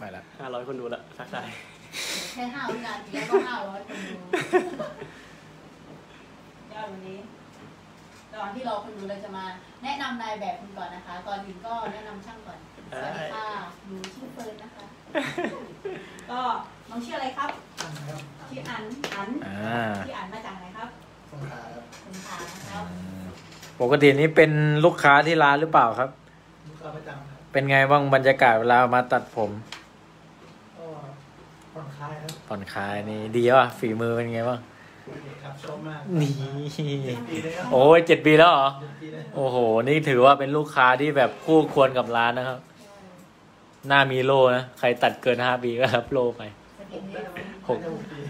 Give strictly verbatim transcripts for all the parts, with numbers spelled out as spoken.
ไปละห้าร้อยคนดูละทักทายแค่ห้าวินาทีแล้วก็ห้าร้อยคนดูยอดวันนี้ตอนที่เราคนดูเราจะมาแนะนำนายแบบคุณก่อนนะคะก่อนอื่นก็แนะนำช่างก่อนสวัสดีค่ะหนูชื่อเฟิร์นนะคะก็น้องชื่ออะไรครับชื่ออันอันชื่ออันมาจากไหนครับสงขลาครับสงขลาครับปกตินี้เป็นลูกค้าที่ร้านหรือเปล่าครับลูกค้าประจำครับเป็นไงบ้างบรรยากาศเวลามาตัดผมก็ผ่อนคลายครับผ่อนคลายนี่ดีว่ะฝีมือเป็นไงบ้างครับชอบมากนี่โอ้ยเจ็ดปีแล้วเหรอโอ้โหนี่ถือว่าเป็นลูกค้าที่แบบคู่ควรกับร้านนะครับหน้ามีโล่นะใครตัดเกินห้าปีก็รับโล่ไปหก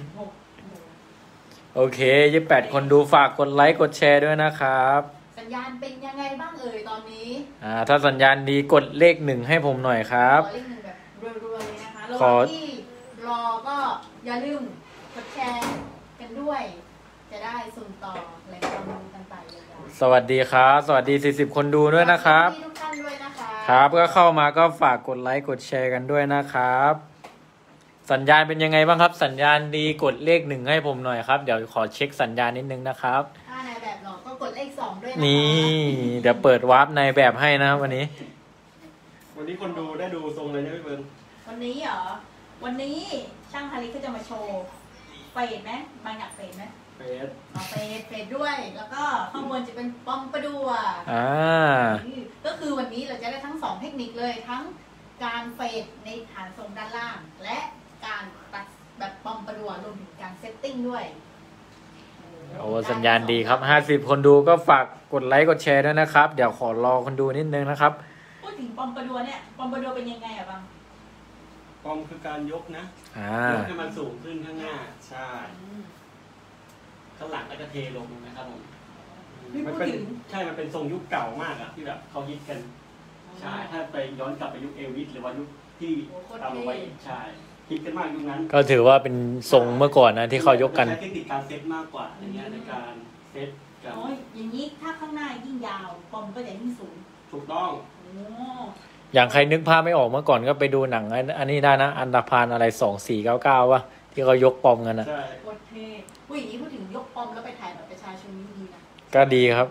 โอเคยี่สิบแปดคนดูฝากกดไลค์กดแชร์ด้วยนะครับสัญญาณเป็นยังไงบ้างเอ่ยตอนนี้อ่าถ้าสัญญาณดีกดเลขหนึ่งให้ผมหน่อยครับขอเลขหนึ่งแบบรัวๆเลยนะคะระหว่างที่รอก็อย่าลืมกดแชร์กันด้วยจะได้ส่งต่อแหล่งความรู้กันไปเลยสวัสดีครับสวัสดีสี่สิบคนดูด้วยนะครับทุกท่านด้วยนะคะครับก็เข้ามาก็ฝากกดไลค์กดแชร์กันด้วยนะครับสัญญาณเป็นยังไงบ้างครับสัญญาณดีกดเลขหนึ่งให้ผมหน่อยครับเดี๋ยวขอเช็คสัญญาณนิดนึงนะครับถ้าในแบบหลอกก็กดเลขสองด้วยนะคะนี่เดี๋ยวเปิดวาร์ปในแบบให้นะครับวันนี้วันนี้คนดูได้ดูทรงเลยนะพี่เบิร์นวันนี้เหรอวันนี้ช่างฮาริก็จะมาโชว์เฟดไหมบางอยากเฟดไหมเฟดอ๋อเฟดเฟดด้วยแล้วก็ข้างบนจะเป็นปอมประดัวอ่าก็คือวันนี้เราจะได้ทั้งสองเทคนิคเลยทั้งการเฟดในฐานทรงด้านล่างและการตัดแบบปอมประดัวรวมถึงการเซตติ้งด้วยโอ้สัญญาณดีครับห้าสิบคนดูก็ฝากกดไลค์กดแชร์ด้วยนะครับเดี๋ยวขอรอคนดูนิดนึงนะครับพูดถึงปอมประดัวเนี่ยปอมประดัวเป็นยังไงอะบังปอมคือการยกนะยกให้มันสูงขึ้นข้างหน้าใช่ข้างหลังก็จะเทลงนะครับผมมันเป็นใช่มันเป็นทรงยุคเก่ามากอะที่แบบเขาฮิตกันใช่ถ้าไปย้อนกลับไปยุคเอลวิสหรือว่ายุคที่ตามไว้ใช่ฮิตกันมากยุคนั้นก็ถือว่าเป็นทรงเมื่อก่อนนะที่เขายกกันใช้เทคนิคการเซตมากกว่าอย่างเงี้ยในการเซตกันอ๋ออย่างนี้ถ้าข้างหน้ายิ่งยาวปอมก็จะยิ่งสูงถูกต้องอย่างใครนึกภาพไม่ออกเมื่อก่อนก็ไปดูหนังอันนี้ได้นะอันดาพานอะไรสองสี่เก้าเก้าวะที่เขายกปอมกันนะใช่โคตรเท่ผู้หญิงนี้พูดถึงยกปอมแล้วไปถ่ายแบบประชาชนนี่ดีนะก็ดีครับ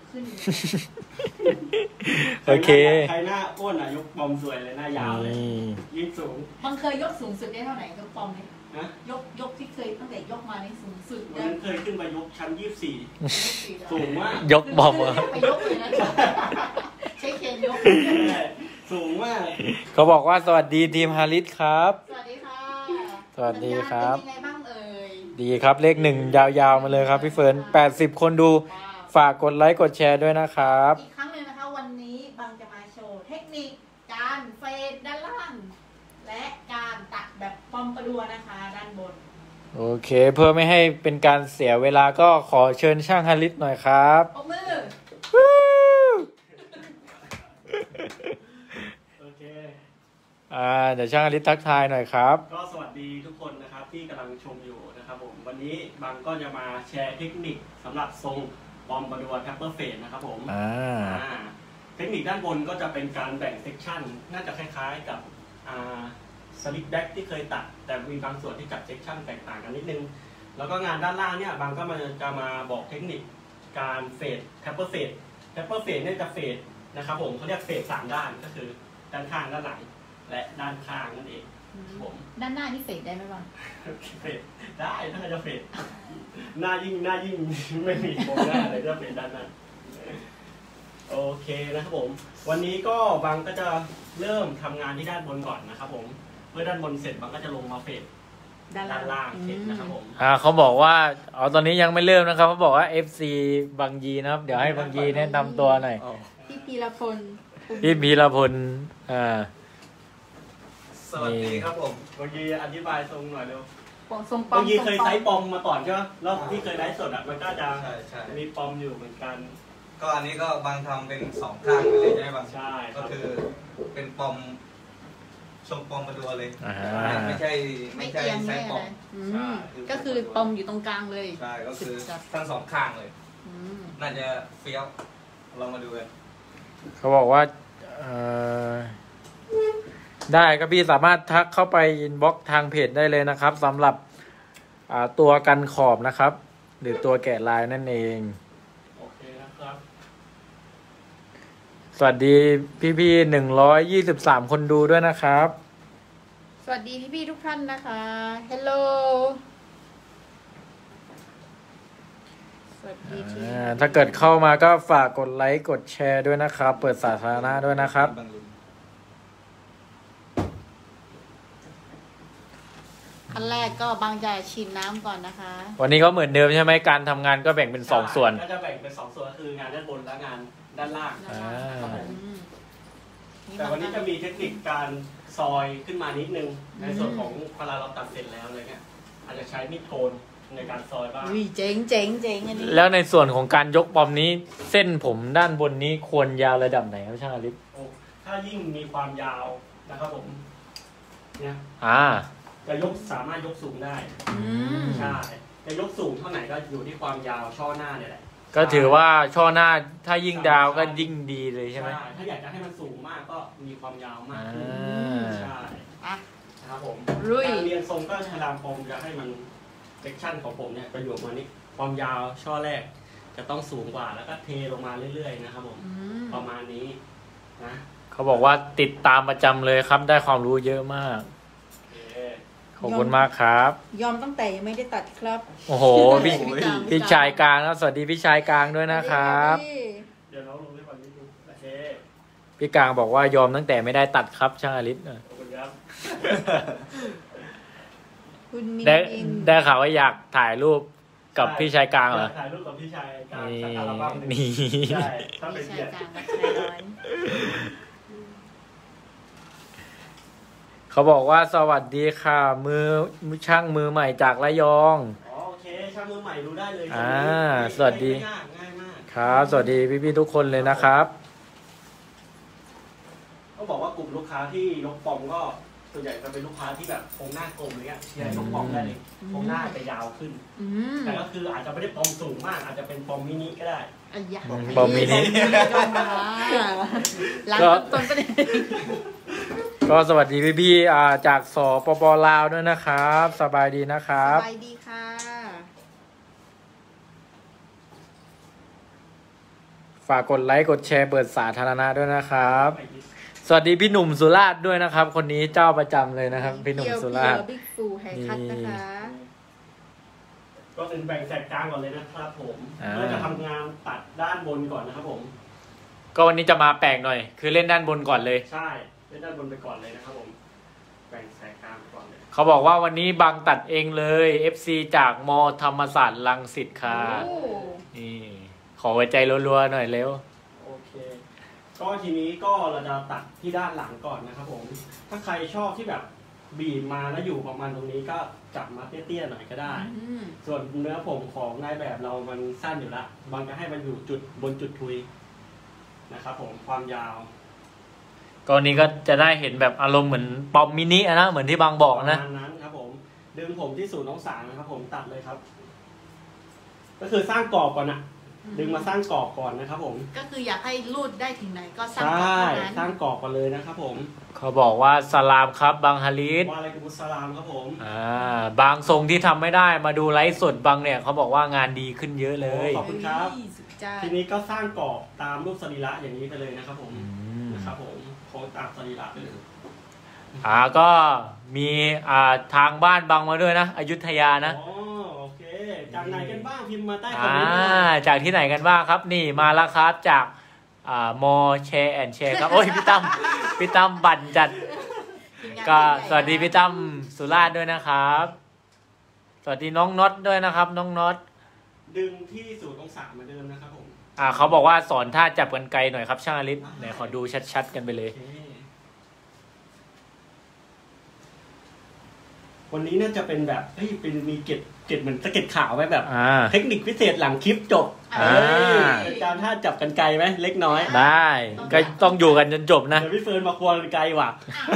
โอเคใครหน้าอ้วนอ่ะยกปอมสวยเลยหน้ายาวเลยยิ่งสูงมันเคยยกสูงสุดได้เท่าไหร่ยกปอมเนี่ยนะยกยกที่เคยตั้งแต่ยกมาในสูงสุดมันเคยขึ้นไปยกชั้นยี่สิบสี่สูงมากยกปอมไปยกเลยนะใช้เคนยกสูงมากเขาบอกว่าสวัสดีทีมฮาริสครับสวัสดีค่ะสวัสดีครับเป็นยังไงบ้างเอ่ยดีครับเลขหนึ่งยาวๆมาเลยครับพี่เฟิร์นแปดสิบคนดูฝากกดไลค์กดแชร์ด้วยนะครับอีกครั้งหนึ่งนะคะวันนี้บังจะมาโชว์เทคนิคการเฟดด้านล่างและการตัดแบบปอมประดัวนะคะด้านบนโอเคเพื่อไม่ให้เป็นการเสียเวลาก็ขอเชิญช่างฮาริสหน่อยครับปรบมือโอเคอ่าเดี๋ยวช่างฮาริสทักทายหน่อยครับก็สวัสดีทุกคนนะครับที่กำลังชมอยู่นะครับผมวันนี้บังก็จะมาแชร์เทคนิคสำหรับทรงปอมประดัวแทปเปอร์เฟดนะครับผมอ่าเทคนิคด้านบนก็จะเป็นการแบ่งเซกชันน่าจะคล้ายๆกับอ่าสลิปแบ็กที่เคยตัดแต่มีบางส่วนที่จัดเซกชันแตกต่างกันนิดนึงแล้วก็งานด้านล่างเนี่ยบางก็มันจะมาบอกเทคนิคการเฟดแทปเปอร์เฟดแทปเปอร์เฟดเนี่ยจะเฟดนะครับผมเขาเรียกเฟดสามด้านก็คือด้านข้างด้านหลังและด้านข้างนั่นเองผมด้านหน้านี่เฟดได้ไหมบ้างเฟดได้ถ้าจะเฟดหน้ายิ่งหน้ายิ่งไม่มีโครงหน้าเลยจะเฟดด้านหน้าโอเคนะครับผมวันนี้ก็บางก็จะเริ่มทำงานที่ด้านบนก่อนนะครับผมเมื่อด้านบนเสร็จบางก็จะลงมาเฟดด้านล่างเสร็จนะครับผมอ่าเขาบอกว่าเอาตอนนี้ยังไม่เริ่มนะครับเขาบอกว่า เอฟ ซี บางยีนะครับเดี๋ยวให้บางยีแนะนำตัวหน่อยพี่พีรพลพี่พีรพลอ่าสวัสดีครับผมบางยีอธิบายทรงหน่อยเร็วทรงปอมบางยีเคยไซส์ปอมมาก่อนใช่ไหมแล้วที่เคยไลฟ์สดอ่ะมันก็จะมีปอมอยู่เหมือนกันก็อันนี้ก็บางทำเป็นสองข้างไปเลยใช่ไหมบางใช่ก็คือเป็นปอมทรงปอมประดัวเลยไม่ใช่ไม่ใช่ไซส์ปอมก็คือปอมอยู่ตรงกลางเลยใช่ก็คือทั้งสองข้างเลยน่าจะเฟี้ยวลองมาดูกันเขาบอกว่าได้ครับพี่สามารถทักเข้าไปอินบ็อกซ์ทางเพจได้เลยนะครับสำหรับอ่าตัวกันขอบนะครับ หรือตัวแกะลายนั่นเองโอเคนะครับสวัสดีพี่ๆหนึ่งร้อยยี่สิบสามคนดูด้วยนะครับสวัสดีพี่ๆทุกท่านนะคะ Hello สวัสดีทีอ่าถ้าเกิดเข้ามาก็ฝากกดไลค์กดแชร์ด้วยนะครับ เปิดสาธารณะด้วยนะครับขั้นแรกก็บางจะชิมน้ำก่อนนะคะวันนี้ก็เหมือนเดิมใช่ไหมการทำงานก็แบ่งเป็นสองส่วนก็จะแบ่งเป็นสองส่วนคืองานด้านบนและงานด้านล่างอ่าครับผมอืมแต่วันนี้จะมีเทคนิคการซอยขึ้นมานิดนึงในส่วนของเวลาเราตัดเสร็จแล้วอะไรเงี้ยอาจจะใช้มีดโกนในการซอยบ้างอุ้ยเจ๋งเจ๋งเจ๋งอันนี้แล้วในส่วนของการยกปอมนี้เส้นผมด้านบนนี้ควรยาวระดับไหนครับช่างอลิศโอ้ถ้ายิ่งมีความยาวนะครับผมเนี่ยอ่าจะยกสามารถยกสูงได้อืมใช่จะยกสูงเท่าไหร่ก็อยู่ที่ความยาวช่อหน้าเนี่ยแหละก็ถือว่าช่อหน้าถ้ายิ่งดาวก็ยิ่งดีเลยใช่ไหมถ้าอยากจะให้มันสูงมากก็มีความยาวมากอ่ขึ้นา ใช่อ่ะนะครับผมลุยการเรียงทรงก็พยายามผมจะให้มันเซกชันของผมเนี่ยจะอยู่ประมาณนี้ความยาวช่อแรก จะต้องสูงกว่าแล้วก็เทลงมาเรื่อยๆนะครับผมอืมประมาณนี้นะเขาบอกว่าติดตามประจำเลยครับได้ความรู้เยอะมากโอเคขอบคุณมากครับยอมตั้งแต่ยังไม่ได้ตัดครับโอ้โหพี่พี่ชายกลางครับสวัสดีพี่ชายกลางด้วยนะครับเดี๋ยวน้องลงให้ฟังนิดนึงโอเคพี่กลางบอกว่ายอมตั้งแต่ไม่ได้ตัดครับช่างอลิศขอบคุณครับคุณมินได้มินได้ข่าวว่าอยากถ่ายรูปกับพี่ชายกลางเหรอถ่ายรูปกับพี่ชายกลางนี่สักอัลบั้มหนึ่งนี่ใช่ถ้าเป็นพี่เกียชายรติกลางกับชายน้อยเขาบอกว่าสวัสดีค่ะ มือช่างมือใหม่จากระยองอ๋อโอเคช่างมือใหม่ดูได้เลยอ่าไม่สวัสดีไม่ยากง่ายมากครับสวัสดีพี่ๆทุกคนเลยนะครับต้องบอกว่ากลุ่มลูกค้าที่ยกปอมก็ส่วนใหญ่จะเป็นลูกค้าที่แบบโครงหน้ากลมอะไรเงี้ยที่ยกปอมได้เลยโครงหน้าจะยาวขึ้นอืมแต่ก็คืออาจจะไม่ได้ปอมสูงมาก อาจจะเป็นปอมมินิก็ได้อันยะบอมมินิจอมมาหลังต้นประเด็นก็สวัสดีพี่ๆอ่าจากสปปลาวด้วยนะครับ สบายดีนะคสรับบายดีค่ะฝากกดไลค์กดแชร์เปิดสาธารณะด้วยนะครับ สวัสดีพี่หนุ่มสุราษฎร์ด้วยนะครับ คนนี้เจ้าประจำเลยนะครับ พี่หนุ่มสุราษฎร์บิ๊กฟูแฮร์คัทนะคะก็เป็นแบ่งแสกกลางก่อนเลยนะครับผมอ่าเพื่อจะทำงานตัดด้านบนก่อนนะครับผมก็วันนี้จะมาแปลกหน่อย คือเล่นด้านบนก่อนเลยใช่เล่นด้านบนไปก่อนเลยนะครับผม แบ่งแสกกลางไปก่อนเลยเขาบอกว่าวันนี้บังตัดเองเลย เอฟ ซี จากมธรรมศาสตร์รังสิตค่ะโอ้นี่ขอหัวใจรัวๆหน่อยเร็วโอเค ก็ทีนี้ก็เราจะตัดที่ด้านหลังก่อนนะครับผม ถ้าใครชอบที่แบบบีบมาแล้วอยู่ประมาณตรงนี้ก็จับมาเตี้ยๆหน่อยก็ได้อืมส่วนเนื้อผมของนายแบบเรามันสั้นอยู่ละบางจะให้มันอยู่จุดบนจุดทุยนะครับผมความยาวก็วันนี้ก็จะได้เห็นแบบอารมณ์เหมือนปอมมินิอะนะเหมือนที่บางบอกประนะมาณนั้นครับผม ดึงผมที่ศูนย์องศานะครับผมตัดเลยครับ ก็คือสร้างกรอบก่อนอะดึงมาสร้างกรอบก่อนนะครับผมก็คืออยากให้รูดได้ถึงไหนก็สร้างใช่ก่อนเท่านั้นสร้างกรอบกันเลยนะครับผมเขาบอกว่าสลามครับบางฮาริสวาอะไรกุมุสลามครับผมอ่าบางทรงที่ทำไม่ได้มาดูไลฟ์สดบางเนี่ยเขาบอกว่างานดีขึ้นเยอะเลยขอบคุณครับเฮ้ยสุดจ้าทีนี้ก็สร้างกรอบตามรูปสรีระอย่างนี้ไปเลยนะครับผมอืมนะครับผมโค้งตามสรีระไปเลยอ่าก็มีอ่าทางบ้านบางมาด้วยนะอยุธยานะอ๋อโอเคจากไหนกันบ้างพิมพ์มาใต้คอมอ่าเมนต์หน่อยจากที่ไหนกันบ้างครับ นี่มาแล้วครับจากอ่ามอแชร์แอนแชร์ครับโอ้ยพี่ตั้มพี่ตั้มบั่นจัด ก็สวัสดีพี่ตั้มสุราษฎร์ด้วยนะครับ สวัสดีน้องน็อตด้วยนะครับ น้องน็อตดึงที่ศูนย์องศาเหมือนเดิมนะครับผมอ่าเขาบอกว่าสอนท่าจับกันไกลหน่อยครับช่างอลิศไหนขอดูชัดๆกันไปเลยโอเควันนี้น่าจะเป็นแบบเฮ้ยเป็นมีเกร็ดเกร็ดเหมือนสะเก็ดข่าวไว้แบบอ่าเทคนิคพิเศษหลังคลิปจบอ่าเอ้ยเป็นการท่าจับกันไกลไหมเล็กน้อยได้ก็ต้องอยู่กันจนจบนะเดี๋ยวพี่เฟิร์นมาควงกันไกลว่ะ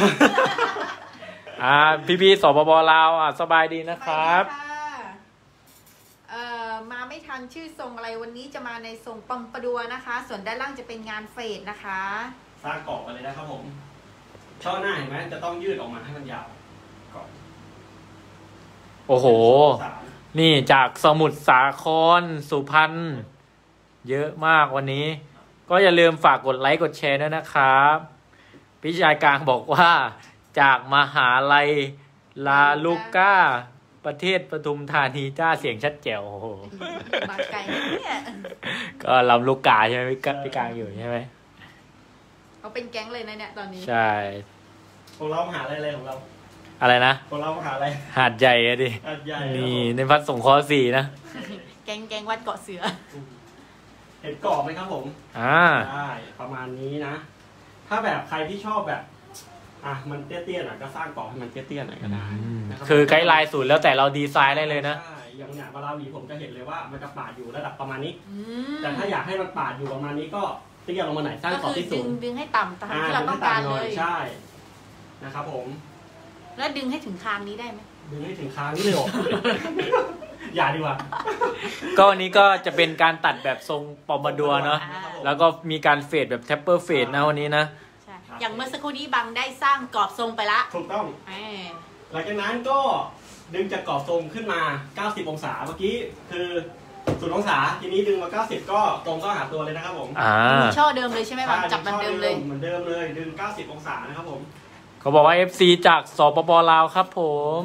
อ่าพี่พี่ๆสปปลาวอ่ะสบายดีนะครับไปค่ะเอ่อมาไม่ทันชื่อทรงอะไรวันนี้จะมาในทรงปอมปะดัวนะคะ ส่วนด้านล่างจะเป็นงานเฟดนะคะสร้างกรอบกันเลยนะครับผมช่อหน้าเห็นไหมจะต้องยืดออกมาให้มันยาวก่อนโอ้โหสามนี่จากสมุทรสาครสุพรรณเยอะมากวันนี้ ก็อย่าลืมฝากกดไลค์กดแชร์ด้วยนะครับพี่ชายกลางบอกว่าจากมหาลัยลาลูก้า ประเทศปทุมธานีจ้าเสียงชัดแจ๋วโอ้โหบางไก่เนี่ยก็ลำลูกกาใช่ไหมพี่กพี่กลางอยู่ใช่ไหมเขาเป็นแก๊งเลยนะเนี่ยตอนนี้ใช่ของเรามหาอะไรอะไรของเราอะไรนะของเรามหาอะไรหาดใหญ่อะดิอัดใหญ่นี่ในพัดสงเคราะห์สี่นะแก๊งแก๊งวัดเกาะเสือเห็นกรอบไหมครับผมอ่าได้ประมาณนี้นะ ถ้าแบบใครที่ชอบแบบ อ่ะมันเตี้ยๆหน่อยก็สร้างกรอบให้มันเตี้ยๆหน่อยก็ได้นะครับคือไกด์ไลน์สูตรแล้วแต่เราดีไซน์ได้เลยนะใช่อย่างเนี่ยเวลาหวีผมจะเห็นเลยว่ามันจะปาดอยู่ระดับประมาณนี้อืมแต่ถ้าอยากให้มันปาดอยู่ประมาณนี้ก็เตี้ยลงมาหน่อยสร้างก็กรอบคือที่ดึสูงงดึงให้ต่ำตามที่เราต้องการเลยใช่นะครับผมแล้วดึงให้ถึงคางนี้ได้ไหมดึงให้ถึงค้างนี่เลยเหรอ อย่าดีกว่าก็วันนี้ก็จะเป็นการตัดแบบทรงปอมบาดัวเนาะอ่าแล้วก็มีการเฟดแบบแทปเปอร์เฟดนะวันนี้นะใช่อย่างเมื่อสักครู่นี้บังได้สร้างกรอบทรงไปละถูกต้องแหมหลังจากนั้นก็ดึงจากกรอบทรงขึ้นมา เก้าสิบ องศา เมื่อกี้คือศูนย์องศา ทีนี้ดึงมา เก้าสิบ ก็ตรงเข้าหาตัวเลยนะครับผมอ่าช่อเดิมเลยใช่ไหมบังจับแบบเดิมเลยเหมือนเดิมเลย ดึง เก้าสิบ องศานะครับผมเขาบอกว่า เอฟ ซี จากสปปลาวครับผม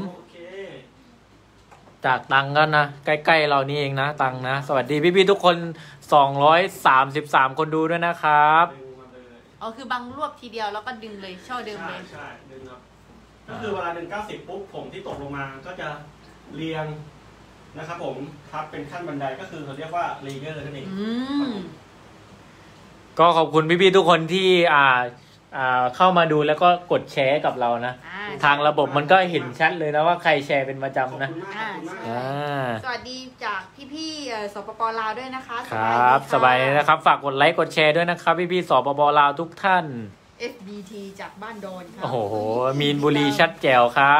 โอเคจากตังกันนะ ใกล้ๆเรานี่เองนะตังนะ สวัสดีพี่ๆทุกคนสองร้อยสามสิบสามคนดูด้วยนะครับดึงมาเลยอ๋อคือบังรวบทีเดียวแล้วก็ดึงเลยช่อเดิมใช่เลยใช่ดึงครับ ก็คือเวลาดึง เก้าสิบ ปุ๊บผมที่ตกลงมาก็จะเรียงนะครับผมทับเป็นขั้นบันไดก็คือเขาเรียกว่าเลเยอร์นั่นเองอืมก็ขอบคุณพี่ๆทุกคนที่อ่าอ่าเข้ามาดูแล้วก็กดแชร์กับเรานะอ่าทางระบบมันก็เห็นชัดเลยนะว่าใครแชร์เป็นประขอบจำนะคุณมากขอบคุณมากอ่าสวัสดีจากพี่ๆเอ่อสปปลาวด้วยนะคะครับ สบายเลยนะครับ ฝากกดไลค์กดแชร์ด้วยนะครับ พี่ๆสปปลาวทุกท่านเอฟ บี ที จากบ้านโดนครับโอ้โห มีนบุรีชัดแจ๋วครับ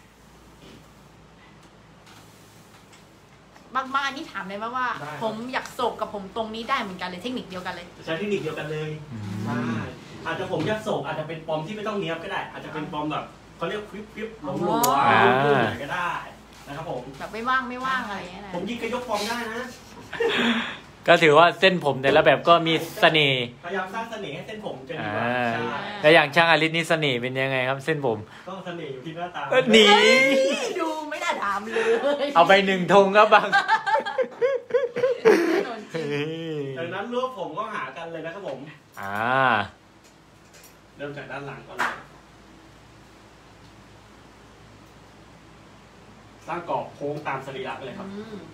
บางบางอันนี้ถามเลยว่าว่า ผมอยากโศกกับผมตรงนี้ได้เหมือนกันเลยเทคนิคเดียวกันเลยใช้เทคนิคเดียวกันเลยใช่อาจจะผมยัดโศกอาจจะเป็นปอมที่ไม่ต้องเนี้ยบก็ได้ อาจจะเป็นปอมแบบเขาเรียกควิปควิปหลงหลวอ่าพูดไหนก็ได้นะครับผมแบบไม่ว่างไม่ว่างอะไรอย่างเงี้ยนะผมยิงกระยกปอมได้นะก็ถือว่าเส้นผมแต่ละแบบก็มีเสน่ห์พยายามสร้างเสน่ห์ให้เส้นผมจะดีอ่ากว่าใช่แล้วอย่างช่างอาริสนี่เสน่ห์เป็นยังไงครับ เส้นผมก็เสน่ห์อยู่ที่หน้าตาเอ้ยหนีเฮ้ยดูไม่น่าถามเลยเอาไปหนึ่งธงครับบังแน่นอนจริงดังนั้นรวบผมก็หากันเลยนะครับผมอ่าเริ่มจากด้านหลังก่อนเลยสร้างกรอบโค้งตามสรีระไปเลยครับอืม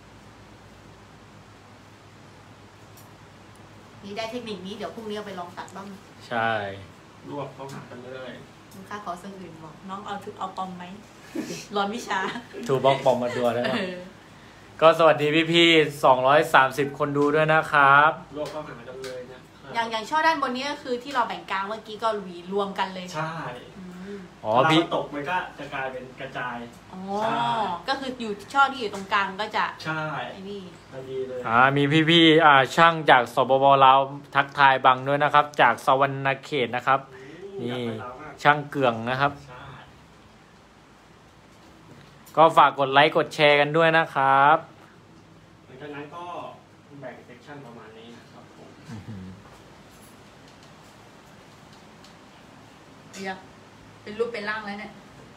นี่ได้เทคนิคนี้เดี๋ยวพรุ่งนี้เอาไปลองตัดบ้างใช่รวบเข้าหากันเลยลูกค้าขอเสื้ออื่นบอกน้องเอาทุกเอาปอมไหมร้อนวิชาทูบ็อกปอมมาดัวได้ไหมเออก็สวัสดีพี่ๆสองร้อยสามสิบคนดูด้วยนะครับรวบเข้าหากันเลยนะอย่างอย่างช่อด้านบนนี้ก็คือที่เราแบ่งกลางเมื่อกี้ก็หวีรวมกันเลยใช่อืมอ๋อเวลาพี่มันตกมันก็จะกลายเป็นกระจายอ๋อใช่ก็คืออยู่ช่อที่อยู่ตรงกลางก็จะใช่ไอ้นี่พอดีเลยอ่ามีพี่ๆอ่าช่างจากสปปลาวทักทายบังด้วยนะครับ จากสวรรณเขตนะครับ นี่อยากไปลาวมากช่างเกืองนะครับใช่ก็ฝากกดไลค์กดแชร์กันด้วยนะครับหลังจากนั้นก็แบ่งเซกชันประมาณนี้นะครับผมเรียกเป็นรูปเป็นร่างแล้วเนี่ย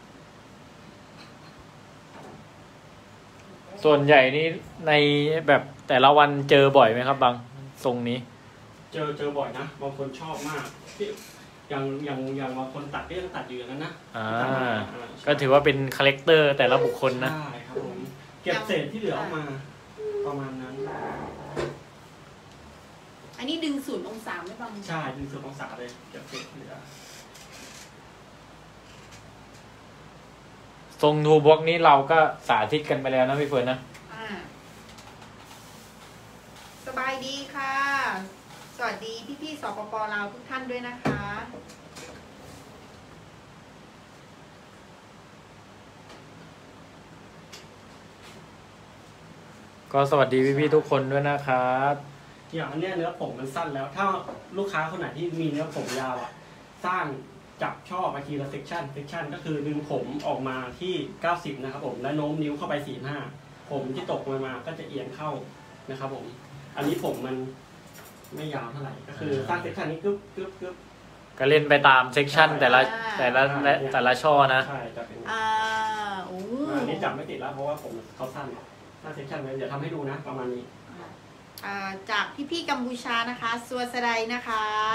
ส่วนใหญ่นี่ในแบบแต่ละวันเจอบ่อยไหมครับบังทรงนี้เจอเจอบ่อยนะบางคนชอบมากที่อย่างอย่างอย่างบางคนตัดก็ยังตัดอยู่อย่างนั้นนะอ่าตัดมาอ่าก็ถือว่าเป็นคาแรคเตอร์แต่ละบุคคลนะใช่ครับผมเก็บเศษที่เหลือออกมา ประมาณนั้นอันนี้ดึงศูนย์องศาไม่บ้างใช่ดึงส่วนองศาเลยเก็บเศษที่เหลือทรงทูบ็อกนี้เราก็สาธิตกันไปแล้วนะพี่เฟิร์นนะอ่าสบายดีค่ะ สวัสดีพี่ๆสปปลาวทุกท่านด้วยนะคะก็สวัสดีพี่ๆทุกคนด้วยนะครับอย่างอันเนี้ยเนื้อผมมันสั้นแล้ว ถ้าลูกค้าคนไหนที่มีเนื้อผมยาวอ่ะ สร้างจับช่อมาทีละเซกชันเซกชันก็คือดึงผมออกมาที่เก้าสิบนะครับผมและโน้มนิ้วเข้าไปสี่ห้าผมที่ตกมามาก็จะเอียงเข้านะครับผมอันนี้ผมมันไม่ยาวเท่าไหร่ก็คือสร้างเซกชันนี้กึ๊บกึ๊บกึ๊บก็เล่นไปตามเซกชันแต่ละแต่ละแต่ละช่อนะใช่จะเป็นอ่าโอ้อันนี้จับไม่ติดแล้วเพราะว่าผมเขาสั้นสร้างเซกชันไว้เดี๋ยวทำให้ดูนะประมาณนี้อ่าจากพี่ๆกัมพูชานะคะซัวสไดนะคะ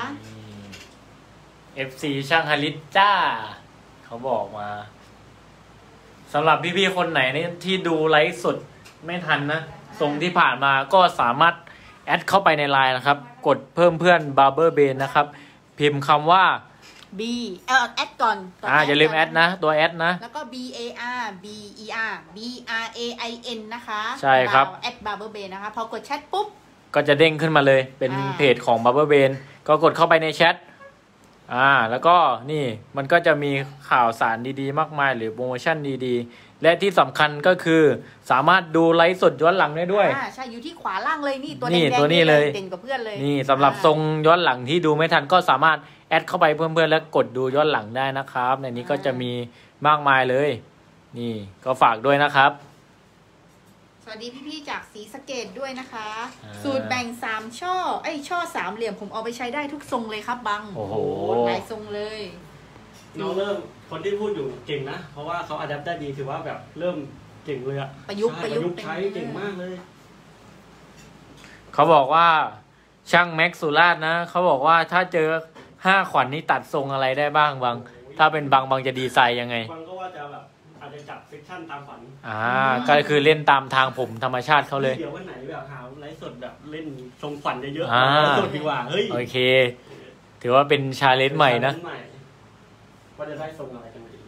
เอฟซีช่างฮาริสจ้า เขาบอกมาสำหรับพี่ๆคนไหนนี่ที่ดูไลฟ์สดไม่ทันนะทรงที่ผ่านมาก็สามารถแอดเข้าไปในไลน์นะครับ กดเพิ่มเพื่อน Barber Ben นะครับ พิมพ์คำว่า B เออแอดก่อนอ่าอย่าลืมแอดนะ ตัวแอดนะแล้วก็ B A R B E R B R A I N นะคะใช่ครับแอด Barber Ben นะคะ พอกดแชทปุ๊บก็จะเด้งขึ้นมาเลยเป็นอ่าเพจของ Barber Ben ก็กดเข้าไปในแชทอ่าแล้วก็นี่มันก็จะมีข่าวสารดีๆ มากมายหรือโปรโมชั่นดีๆ และที่สำคัญก็คือสามารถดูไลฟ์สดย้อนหลังได้ด้วยอ่าใช่อยู่ที่ขวาล่างเลยนี่ตัวแดนี่งๆตัวนี้เลยเด่นกว่าเพื่อนเลยนี่สำหรับอ่าทรงย้อนหลังที่ดูไม่ทันก็สามารถแอดเข้าไปเพื่อนๆแล้วกดดูย้อนหลังได้นะครับ ในนี้ก็จะมีมากมายเลย นี่ก็ฝากด้วยนะครับสวัสดีพี่ๆจากศรีสะเกษด้วยนะคะอ่าสูตรแบ่งสามช่อไอยช่อสามเหลี่ยมผมเอาไปใช้ได้ทุกทรงเลยครับบังโอ้โหหลายทรงเลยน้องเริ่มคนที่พูดอยู่เก่งนะ เพราะว่าเขาอัดแอปได้ดีถือว่าแบบเริ่มเก่งเลยอะประยุกต์ใช่ประยุกต์ใช้เก่งมากเลยเขาบอกว่าช่างแม็กซ์สุราษฎร์นะเขาบอกว่าถ้าเจอห้าขวัญนี่ตัดทรงอะไรได้บ้างบางถ้าเป็นบางบางจะดีไซน์ยังไงบางก็ว่าจะแบบอาจจะจับเซกชันตามฝันอ่าก็คือเล่นตามทางผมธรรมชาติเขาเลยเดี๋ยววันไหนแบบหาไลฟ์สดแบบเล่นทรงฝันเยอะๆอ่าไลฟ์สดดีกว่าเฮ้ยโอเค ถือว่าเป็นชาเลนจ์ใหม่นะใหม่ว่าจะได้ทรงอะไรกันดี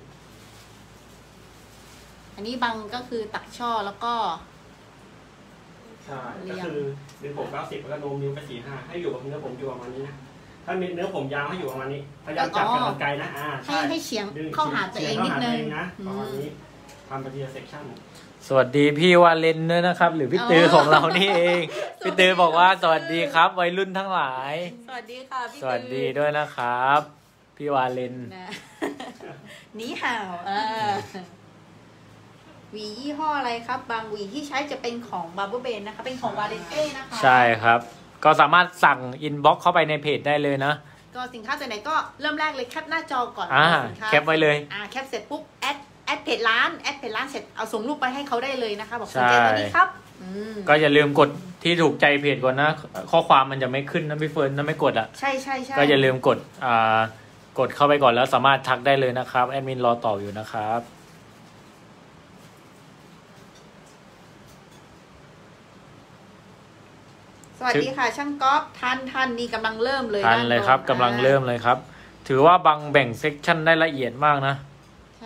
อันนี้บังก็คือตัดช่อแล้วก็ใช่ก็คือดึงผมเก้าสิบแล้วก็โน้มนิ้วไปสี่ห้าให้อยู่กับเนื้อผมอยู่ประมาณนี้นะถ้ามีเนื้อผมยาวให้อยู่ประมาณนี้พยายามจับกับกรรไกรนะอ่าให้ใช่ให้เฉียงดึงเข้าหาตัวเองนิดนึงเฉียเข้าหาตัวเนะอืประมาณมนี้ทำไปทีละเซกชันสวัสดีพี่วาเลนด้วยนะครับ หรือพี่ตือของเรานี่เอง พี่ตือบอกว่าสวัสดีครับวัยรุ่นทั้งหลายสวัสดีค่ะพี่สวัสดีด้วยนะครับ พี่วาเลนนะ นี่ห่าวเออหวียี่ห้ออะไรครับ บางหวีที่ใช้จะเป็นของ Barber Ben นะคะ เป็นของ Valente นะคะใช่ครับ ก็สามารถสั่งอินบ็อกเข้าไปในเพจได้เลยนะก็สินค้าตัวไหนก็เริ่มแรกเลยแคปหน้าจอก่อนอ่าสินค้าแคปไว้เลยอ่าแคปเสร็จปุ๊บแอดแอดเพจร้านแอดเพจร้านเสร็จเอาส่งรูปไปให้เขาได้เลยนะคะ บอกสนใจใช่ตัวนี้ครับอืมก็อย่าลืมกดที่ถูกใจเพจก่อนนะ ข้อความมันจะไม่ขึ้นนะพี่เฟิร์นถ้าไม่กดอ่ะใช่ใช่ใช่ก็อย่าลืมกดอ่ากดเข้าไปก่อนแล้วสามารถทักได้เลยนะครับแอดมินรอตอบอยู่นะครับสวัสดีค่ะ ช่างก๊อฟทันทันนี่กำลังเริ่มเลยทันเลยครับด้านกำลังเริ่มเลยครับ ถือว่าบางแบ่งเซกชันได้ละเอียดมากนะใช่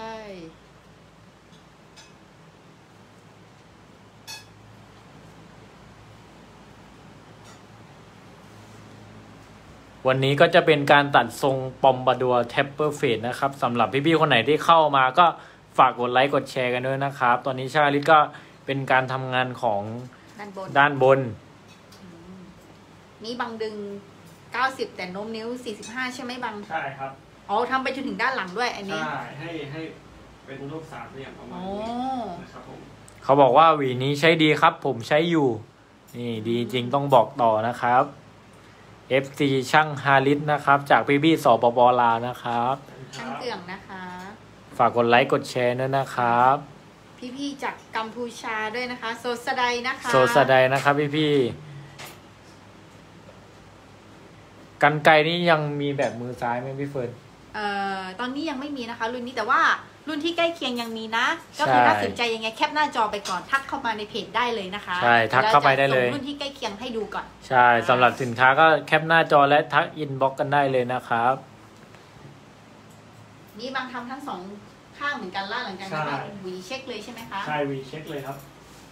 วันนี้ก็จะเป็นการตัดทรงปอมบาดัวเทปเปอร์เฟดนะครับสำหรับพี่ๆคนไหนที่เข้ามาก็ฝากกดไลค์กดแชร์กันด้วยนะครับ ตอนนี้ชาลิตก็เป็นการทำงานของด้านบนด้านบนอืมนี่บังดึงเก้าสิบแต่โน้มนิ้วสี่สิบห้าใช่ไหมบังใช่ครับอ๋อทำไปจนถึงด้านหลังด้วยอันนี้ใช่ให้ให้เป็นรูปสามเหลี่ยมประมาณโอ้นี้นะครับผมเขาบอกว่าหวีนี้ใช้ดีครับ ผมใช้อยู่ นี่ดีจริงต้องบอกต่อนะครับ เอฟ ซี ช่างฮาริสนะครับ จากพี่พี่สปปลาวนะครับช่างเกื่องนะคะฝากกดไลค์กดแชร์ด้วยนะครับพี่ๆจากกัมพูชาด้วยนะคะ โซสไดนะคะโซสไดนะครับพี่พี่ๆกันไกรนี่ยังมีแบบมือซ้ายไหมพี่เฟิร์นเอ่อตอนนี้ยังไม่มีนะคะ รุ่นนี้แต่ว่ารุ่นที่ใกล้เคียงยังมีนะ ก็คือใช่ถ้าสนใจยังไงแคปหน้าจอไปก่อนทักเข้ามาในเพจได้เลยนะคะใช่ทักเข้าไปได้เลยแวจะส่งรุ่นที่ใกล้เคียงให้ดูก่อนใช่สำหรับสินค้าก็แคปหน้าจอและทักอินบ็อกกันได้เลยนะครับนี่บางทำทั้งสองข้างเหมือนกันล่าหลังจากนั้นก็หวีเช็คเลยใช่ไหมคะใช่วีเช็คเลยครับ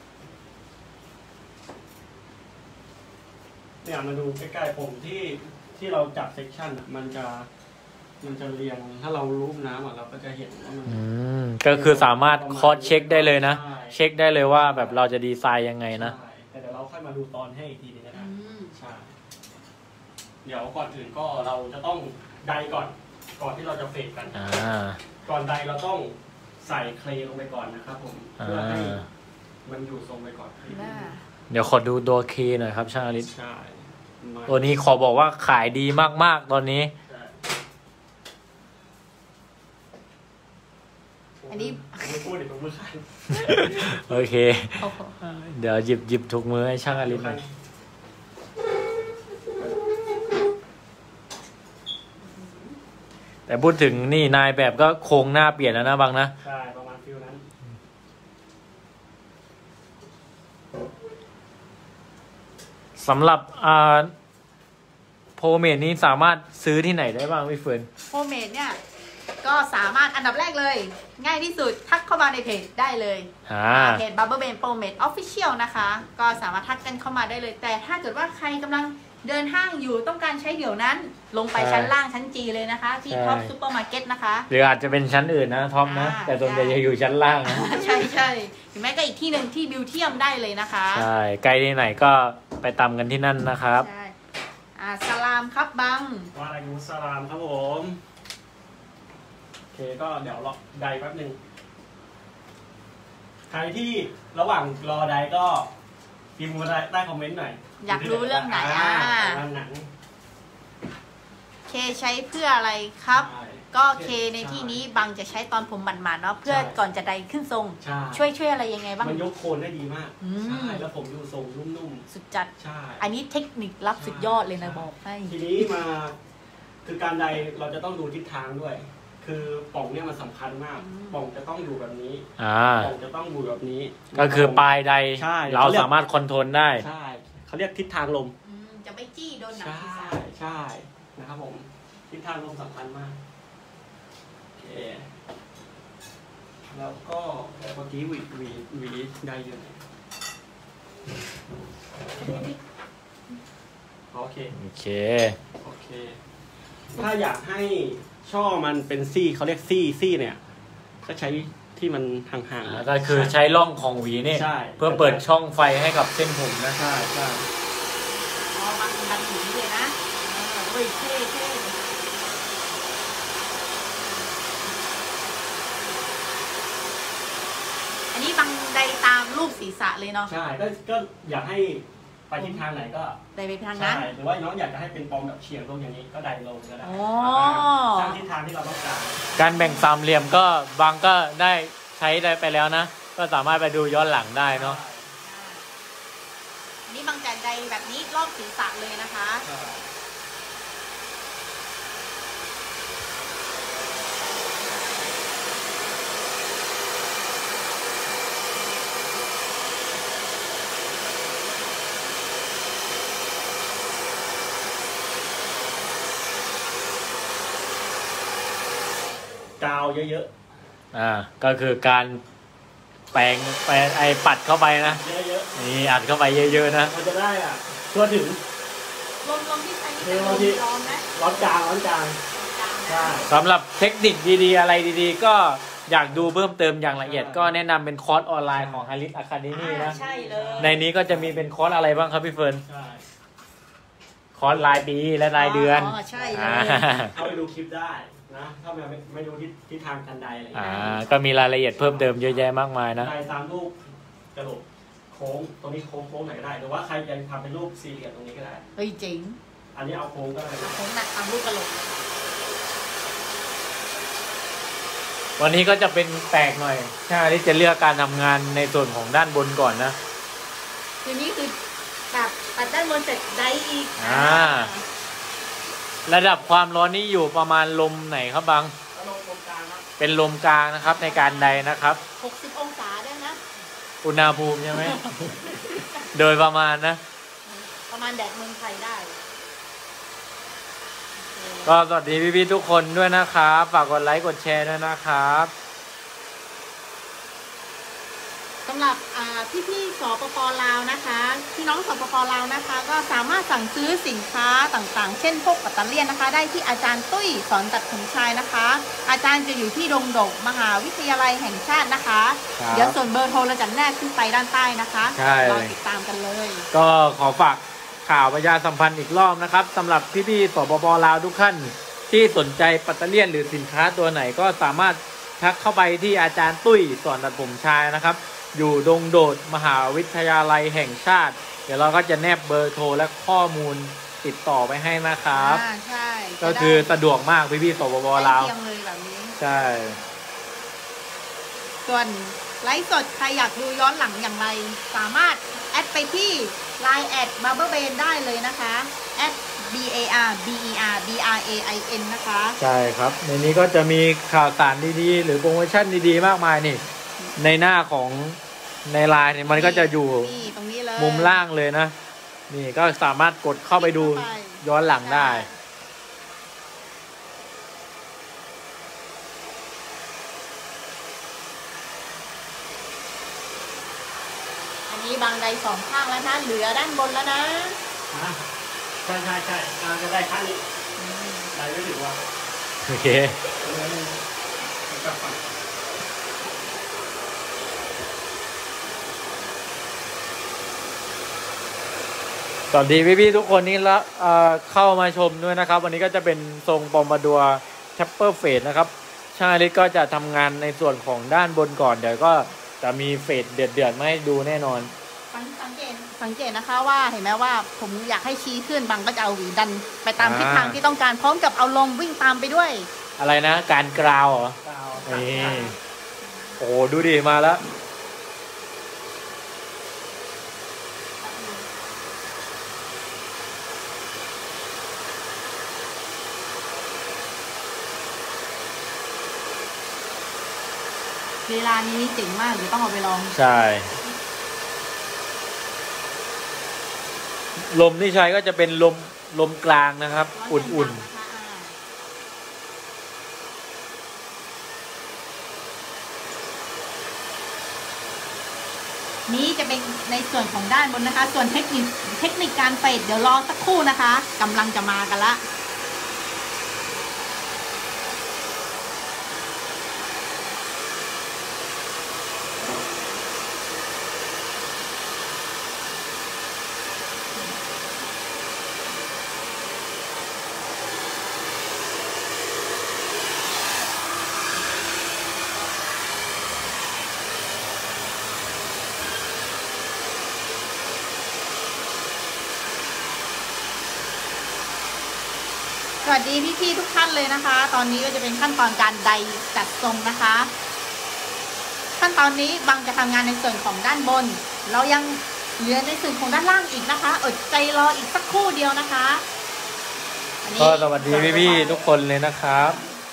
เนี่ยมาดูใกล้ๆผมที่ที่เราจับเซกชันอ่ะมันจะมันจะเรียงถ้าเรารูปน้ำอ่ะเราก็จะเห็นว่ามันอืมก็คือสามารถคอร์สเช็คได้เลยนะใช่เช็คได้เลยว่าแบบเราจะดีไซน์ยังไงนะใช่แต่เดี๋ยวเราค่อยมาดูตอนให้อีกทีนึงนะคอืรับมใช่เดี๋ยวก่อนอื่นก็เราจะต้องไดก่อนก่อนที่เราจะเฟดกันอ่าก่อนใดเราต้องใส่เคลลงไปก่อนนะครับผมเพื่อให้มันอยู่ทรงไปก่อนหน้าเดี๋ยวขอดูตัวเคหน่อยครับช่างอลิศใช่มาตัวนี้ขอบอกว่าขายดีมากๆตอนนี้ใช่อันนี้ไม่พูดเดี๋ยวผมมือคันโอเคโอ้โหเดี๋ยวหยิบหยิบถุงมือให้ช่างอลิศหน่อยแต่พูดถึงนี่นายแบบก็โครงหน้าเปลี่ยนแล้วนะบางนะใช่ประมาณฟิลนั้นสำหรับอ่าโพเมดนี้สามารถซื้อที่ไหนได้บ้างพี่เฟิร์นโฮมเมดเนี่ย ก็สามารถอันดับแรกเลย ง่ายที่สุดทักเข้ามาในเพจได้เลยอ่าเพจ Bubble Band Pomade Official นะคะ ก็สามารถทักกันเข้ามาได้เลย แต่ถ้าเกิดว่าใครกำลังเดินห้างอยู่ต้องการใช้เดี๋ยวนั้น ลงไปชั้นล่างชั้นจีเลยนะคะ ที่ท็อปซูเปอร์มาร์เก็ตนะคะหรืออาจจะเป็นชั้นอื่นนะท็อปนะอ่าแต่ส่วนใหญ่จะอยู่ชั้นล่างนะใช่ใช่หรือแม้ก็อีกที่หนึ่งที่บิวเทียมได้เลยนะคะใช่ใกล้ที่ไหนก็ไปตามกันที่นั่นนะครับใช่อ่าสลามครับบังวาอะลัยกุมุสสลามครับผมโอเคก็เดี๋ยวรอใดแป๊บหนึ่งใครที่ระหว่างรอใดก็พิมพ์มาได้ใต้คอมเมนต์หน่อยอยากรู้เรื่องไหนอ่ะเรื่องหนังเคใช้เพื่ออะไรครับใช่ก็เคในที่นี้บังจะใช้ตอนผมหมันๆเนาะเพื่อใช่ก่อนจะไดขึ้นทรงใช่ช่วยช่วยอะไรยังไงบ้างมันยกโคนได้ดีมากอืมใช่แล้วผมอยู่ทรงนุ่มสุดจัดๆใช่อันนี้เทคนิคลับสุดยอดเลยนะบอกให้ทีนี้มาคือการใดเราจะต้องดูทิศทางด้วย คือป่องเนี่ยมันสำคัญมากอืมป่องจะต้องอยู่แบบนี้อ่าป่องจะต้องอยู่แบบนี้ก็คือปลายใดใช่เราสามารถคอนโทรลได้ใช่เขาเรียกทิศทางลมอืมจะไม่จี้โดนหนังใช่ศีรษะใช่นะครับผมทิศทางลมสำคัญมากโอเคแล้วก็เมื่อกี้หวีหวีหวีได้อยู่ไหนโอเคโอเคโอเค ถ้าอยากให้ช่อมันเป็นซี่เขาเรียกซี่ซี่เนี่ย ก็ใช้ที่มันห่างๆก็คือใช้ร่องของหวีนี่ใช่เพื่อเปิดช่องไฟให้กับเส้นผมนะใช่ใช่อ๋อบังบังหนีเลยนะเออเฮ้ยเท่เท่อันนี้บังไดตามรูปศีรษะเลยเนาะใช่ก็ก็อยากให้ไปทิศทางไหนก็ไดไปทางใช่นั้นหรือว่าน้องอยากจะให้เป็นปอมแบบเฉียงลงอย่างนี้ก็ไดลงก็ได้อ๋อสร้างทิศทางที่เราต้องการการแบ่งสามเหลี่ยมก็บางก็ได้ใช้ได้ไปแล้วนะ ก็สามารถไปดูย้อนหลังได้เนาะอันนี้บังจะไดแบบนี้รอบศีรษะเลยนะคะใช่ กาวเยอะอ่า ก็คือการแปลงแปลงไอปัดเข้าไปนะๆ เยอะนี่อัดเข้าไปเยอะๆนะๆมันจะได้อ่ะทั่วถึงลมลมที่ใช้นี่เทเป็นลมาม ที่ร้อนนะร้อนกลางร้อนกลางกลางนะใช่สำหรับเทคนิคดีๆ อะไรดีๆ ก็อยากดูเพิ่มเติมอย่างละเอียด ก็แนะนำเป็นคอร์สออนไลน์ของฮาริสอะคาเดมี่อ่านะใช่เลยในนี้ก็จะมีเป็นคอร์สอะไรบ้างครับพี่เฟิร์นใช่คอร์สรายปีและรายเดือนอ๋อใช่เลอ่ายเข้าไปดูคลิปได้นะถ้าไม่ไม่ดูทิศทิศทางกันไดอะไรอย่างอ่าเงี้ยก็มีรายละเอียดเพิ่มเติมเยอะแยะมากมายนะไดตามรูปกระโหลกโค้งตรงนี้โค้งโค้งไหนก็ได้ หรือว่าใครจะทำเป็นรูปสี่เหลี่ยมตรงนี้ก็ได้เฮ้ยเจ๋งอันนี้เอาโค้งก็ได้นะผมหนักตามลูกกระโหลกวันนี้ก็จะเป็นแปลกหน่อยใช่ที่จะเลือกการทำงานในส่วนของด้านบนก่อนนะทีนี้คือแบบตัดด้านบนเสร็จได้อีกอ่า ระดับความร้อนนี่อยู่ประมาณลมไหนครับบังแล้วลงตรงกลางครับเป็นลมกลางนะครับในการใดนะครับหกสิบองศาได้นะอุณหภูมิใช่ไหม โดยประมาณนะประมาณแดดเมืองไทยได้ก็สวัสดีพี่ๆทุกคนด้วยนะครับ ฝากกดไลค์กดแชร์ด้วยนะครับสำหรับอ่าพี่ๆสปปลาวนะคะพี่น้องสปปลาวนะคะ ก็สามารถสั่งซื้อสินค้าต่างๆ เช่นพวกปัตเตอร์เลียนนะคะ ได้ที่อาจารย์ตุ้ยสอนตัดผมชายนะคะ อาจารย์จะอยู่ที่ดงดกมหาวิทยาลัยแห่งชาตินะคะครับเดี๋ยวส่วนเบอร์โทรเราจะแนบขึ้นไปด้านใต้นะคะใช่รอติดตามกันเลยก็ขอฝากข่าวประชาสัมพันธ์อีกรอบนะครับสำหรับพี่ๆสปปลาวทุกท่านที่สนใจปัตเตอร์เลียนหรือสินค้าตัวไหนก็สามารถทักเข้าไปที่อาจารย์ตุ้ยสอนตัดผมชายนะครับอยู่ดงโดดมหาวิทยาลัยแห่งชาติ เดี๋ยวเราก็จะแนบเบอร์โทรและข้อมูลติดต่อไปให้นะครับอ่าใช่ก็คือสะดวกมากพี่ๆสปปลาวใกล้เคียงเลยแบบนี้ใช่ส่วนไลฟ์สดใครอยากดูย้อนหลังอย่างไร สามารถแอดไปที่ ไลน์ แอด บาร์เบอร์เบน ได้เลยนะคะแอด B A R B E R B R A I N นะคะใช่ครับ ในนี้ก็จะมีข่าวสารดีๆ หรือโปรโมชั่นดีๆ มากมายนี่ ในหน้าของในไลน์เนี่ยมันก็จะอยู่นี่ตรงนี้เลยมุมล่างเลยนะ นี่ก็สามารถกดเข้าไปดูย้อนหลังได้อันนี้บางใดสองข้างแล้วนะเหลือด้านบนแล้วนะอ่ะใช่ใช่ใช่อ่าจะได้ขั้นนี้ได้ไม่ถึงว่าโอเคกลับก่อนสวัสดีพี่ๆทุกคนนี่ละเอ่อเข้ามาชมด้วยนะครับ วันนี้ก็จะเป็นทรงปอมบาดัวแชปเปอร์เฟสนะครับช่างอลิศก็จะทำงานในส่วนของด้านบนก่อนเดี๋ยวก็จะมีเฟสเดือดๆมาให้ดูแน่นอนสังเกตสังเกตนะคะว่าเห็นไหมว่าผมอยากให้ชี้ขึ้นบางก็จะเอาหวีดันไปตามทิศทางที่ต้องการพร้อมกับเอาลมวิ่งตามไปด้วยอะไรนะ การกราวเหรอกาวนี่โอ้โหดูดิมาแล้วเวลานี้เจ๋งมากเดี๋ยวต้องเอาไปลองใช่ ลมที่ใช้ก็จะเป็นลมลมกลางนะครับ อุ่นๆนี้จะเป็นในส่วนของด้านบนนะคะ ส่วนเทคนิคเทคนิคการเฟดเดี๋ยวรอสักครู่นะคะกำลังจะมากันละ สวัสดีพี่ๆทุกท่านเลยนะคะ ตอนนี้ก็จะเป็นขั้นตอนการไดจัดทรงนะคะ ขั้นตอนนี้บางจะทำงานในส่วนของด้านบน เรายังเหลือในส่วนของด้านล่างอีกนะคะอดใจรออีกสักครู่เดียวนะคะอันนี้ก็สวัสดีพี่ๆทุกคนเลยนะครับ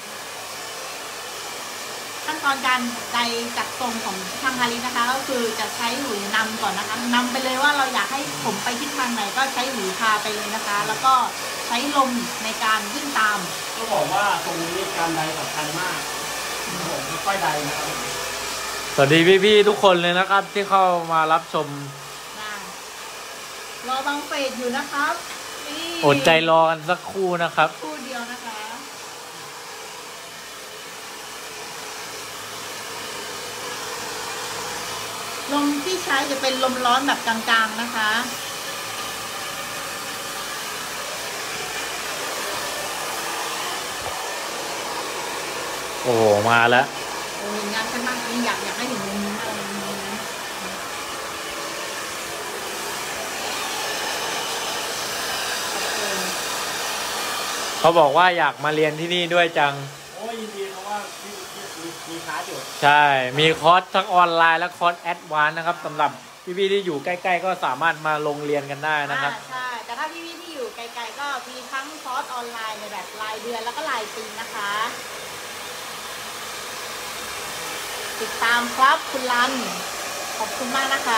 ขั้นตอนการไดจัดทรงของทางฮารินะคะ ก็คือจะใช้หวีนำก่อนนะคะนำไปเลยว่าเราอยากให้ผมไปทิศทางไหนก็ใช้หวีพาไปเลยนะคะ แล้วก็ใช้ลมในการวิ่งตามก็บอกว่าตรงนี้การใดสำคัญมากผมค่อยๆใดนะครับผมสวัสดีพี่ๆทุกคนเลยนะครับ ที่เข้ามารับชมได้รอบางเฟสอยู่นะครับนี่อดใจรอกันสักครู่นะครับครู่เดียวนะคะลมที่ใช้จะเป็นลมร้อนแบบกลางๆนะคะโอ้โหมาแล้วโอ้ยงานกันมากนี่อยากอยากให้เห็นมุมนี้มากเลยมุมนี้นะโอเคเขาบอกว่าอยากมาเรียนที่นี่ด้วยจังโอ้ยยินดีเขาว่ามีมีมีคลาสอยู่ใช่ มีคอร์สทั้งออนไลน์และคอร์สแอดวานซ์นะครับสำหรับพี่ๆที่อยู่ใกล้ๆก็สามารถมาลงเรียนกันได้นะครับอ่าใช่ แต่ถ้าพี่ๆที่อยู่ไกลๆก็มีทั้งคอร์สออนไลน์ในแบบรายเดือนแล้วก็รายปีนะคะ ติดตามครับคุณรัน ขอบคุณมากนะคะ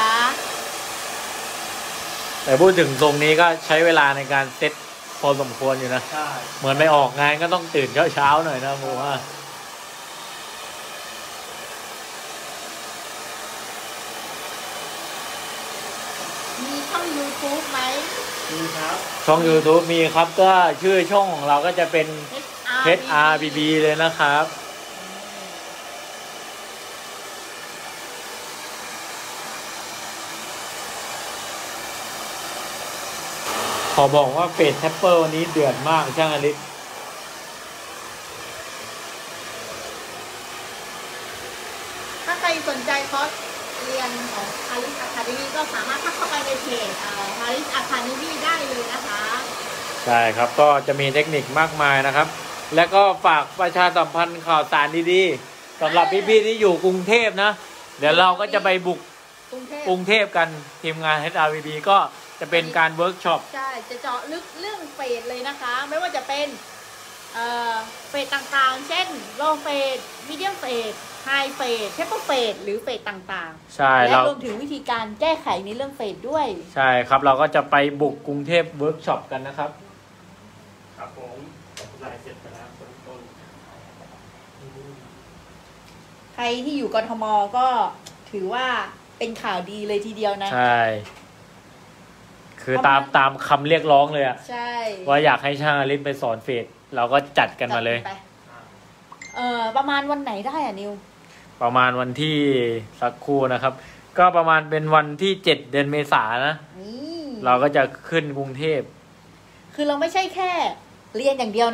แต่พูดถึงตรงนี้ก็ใช้เวลาในการเซ็ตพอสมควรอยู่นะใช่เหมือนไปออกงานก็ต้องตื่นเช้าๆหน่อยนะผมว่ามีช่อง ยูทูบ ไหมมีครับช่อง YouTube มีครับก็ชื่อช่องของเราก็จะเป็นเอช อาร์เอช อาร์ บี บี เลยนะครับ ขอบอกว่าเฟสแทปเปอร์วันนี้เดือดมากช่างอลิศใครสนใจคอร์สเรียนของ Paris Academy ก็สามารถทักเข้าไปในเพจเอ่อ Paris Academy ได้เลยนะคะใช่ครับก็จะมีเทคนิคมากมายนะครับ และก็ฝากประชาสัมพันธ์ข่าวสารดีๆสำหรับพี่ๆที่อยู่กรุงเทพนะ เดี๋ยวเราก็จะไปบุกกรุงเทพกรุงเทพกันทีมงาน เอช อาร์ วี บี ก็จะเป็นการเวิร์กช็อปใช่จะเจาะลึกเรื่องเฟสเลยนะคะ ไม่ว่าจะเป็นเอ่อเฟสต่างๆ เช่นโลเฟสมีเดียมเฟสไฮเฟสเทปเปอร์เฟสหรือเฟสต่างๆใช่และเรารวมถึงวิธีการแก้ไขในเรื่องเฟสด้วยใช่ครับเราก็จะไปบุกกรุงเทพเวิร์กช็อปกันนะครับครับผมลายเสร็จไปแล้วต้นต้นใครที่อยู่กทมก็ถือว่าเป็นข่าวดีเลยทีเดียวนะใช่ คือตามตามคำเรียกร้องเลยอะใช่ว่าอยากให้ช่างอลิสไปสอนเฟสเราก็จัดกันมาเลยจัดไปเอ่อประมาณวันไหนได้อ่ะนิวประมาณวันที่สักครู่นะครับ ก็ประมาณเป็นวันที่เจ็ดเดือนเมษายนนะนี่เราก็จะขึ้นกรุงเทพคือเราไม่ใช่แค่เรียนอย่างเดียวนะ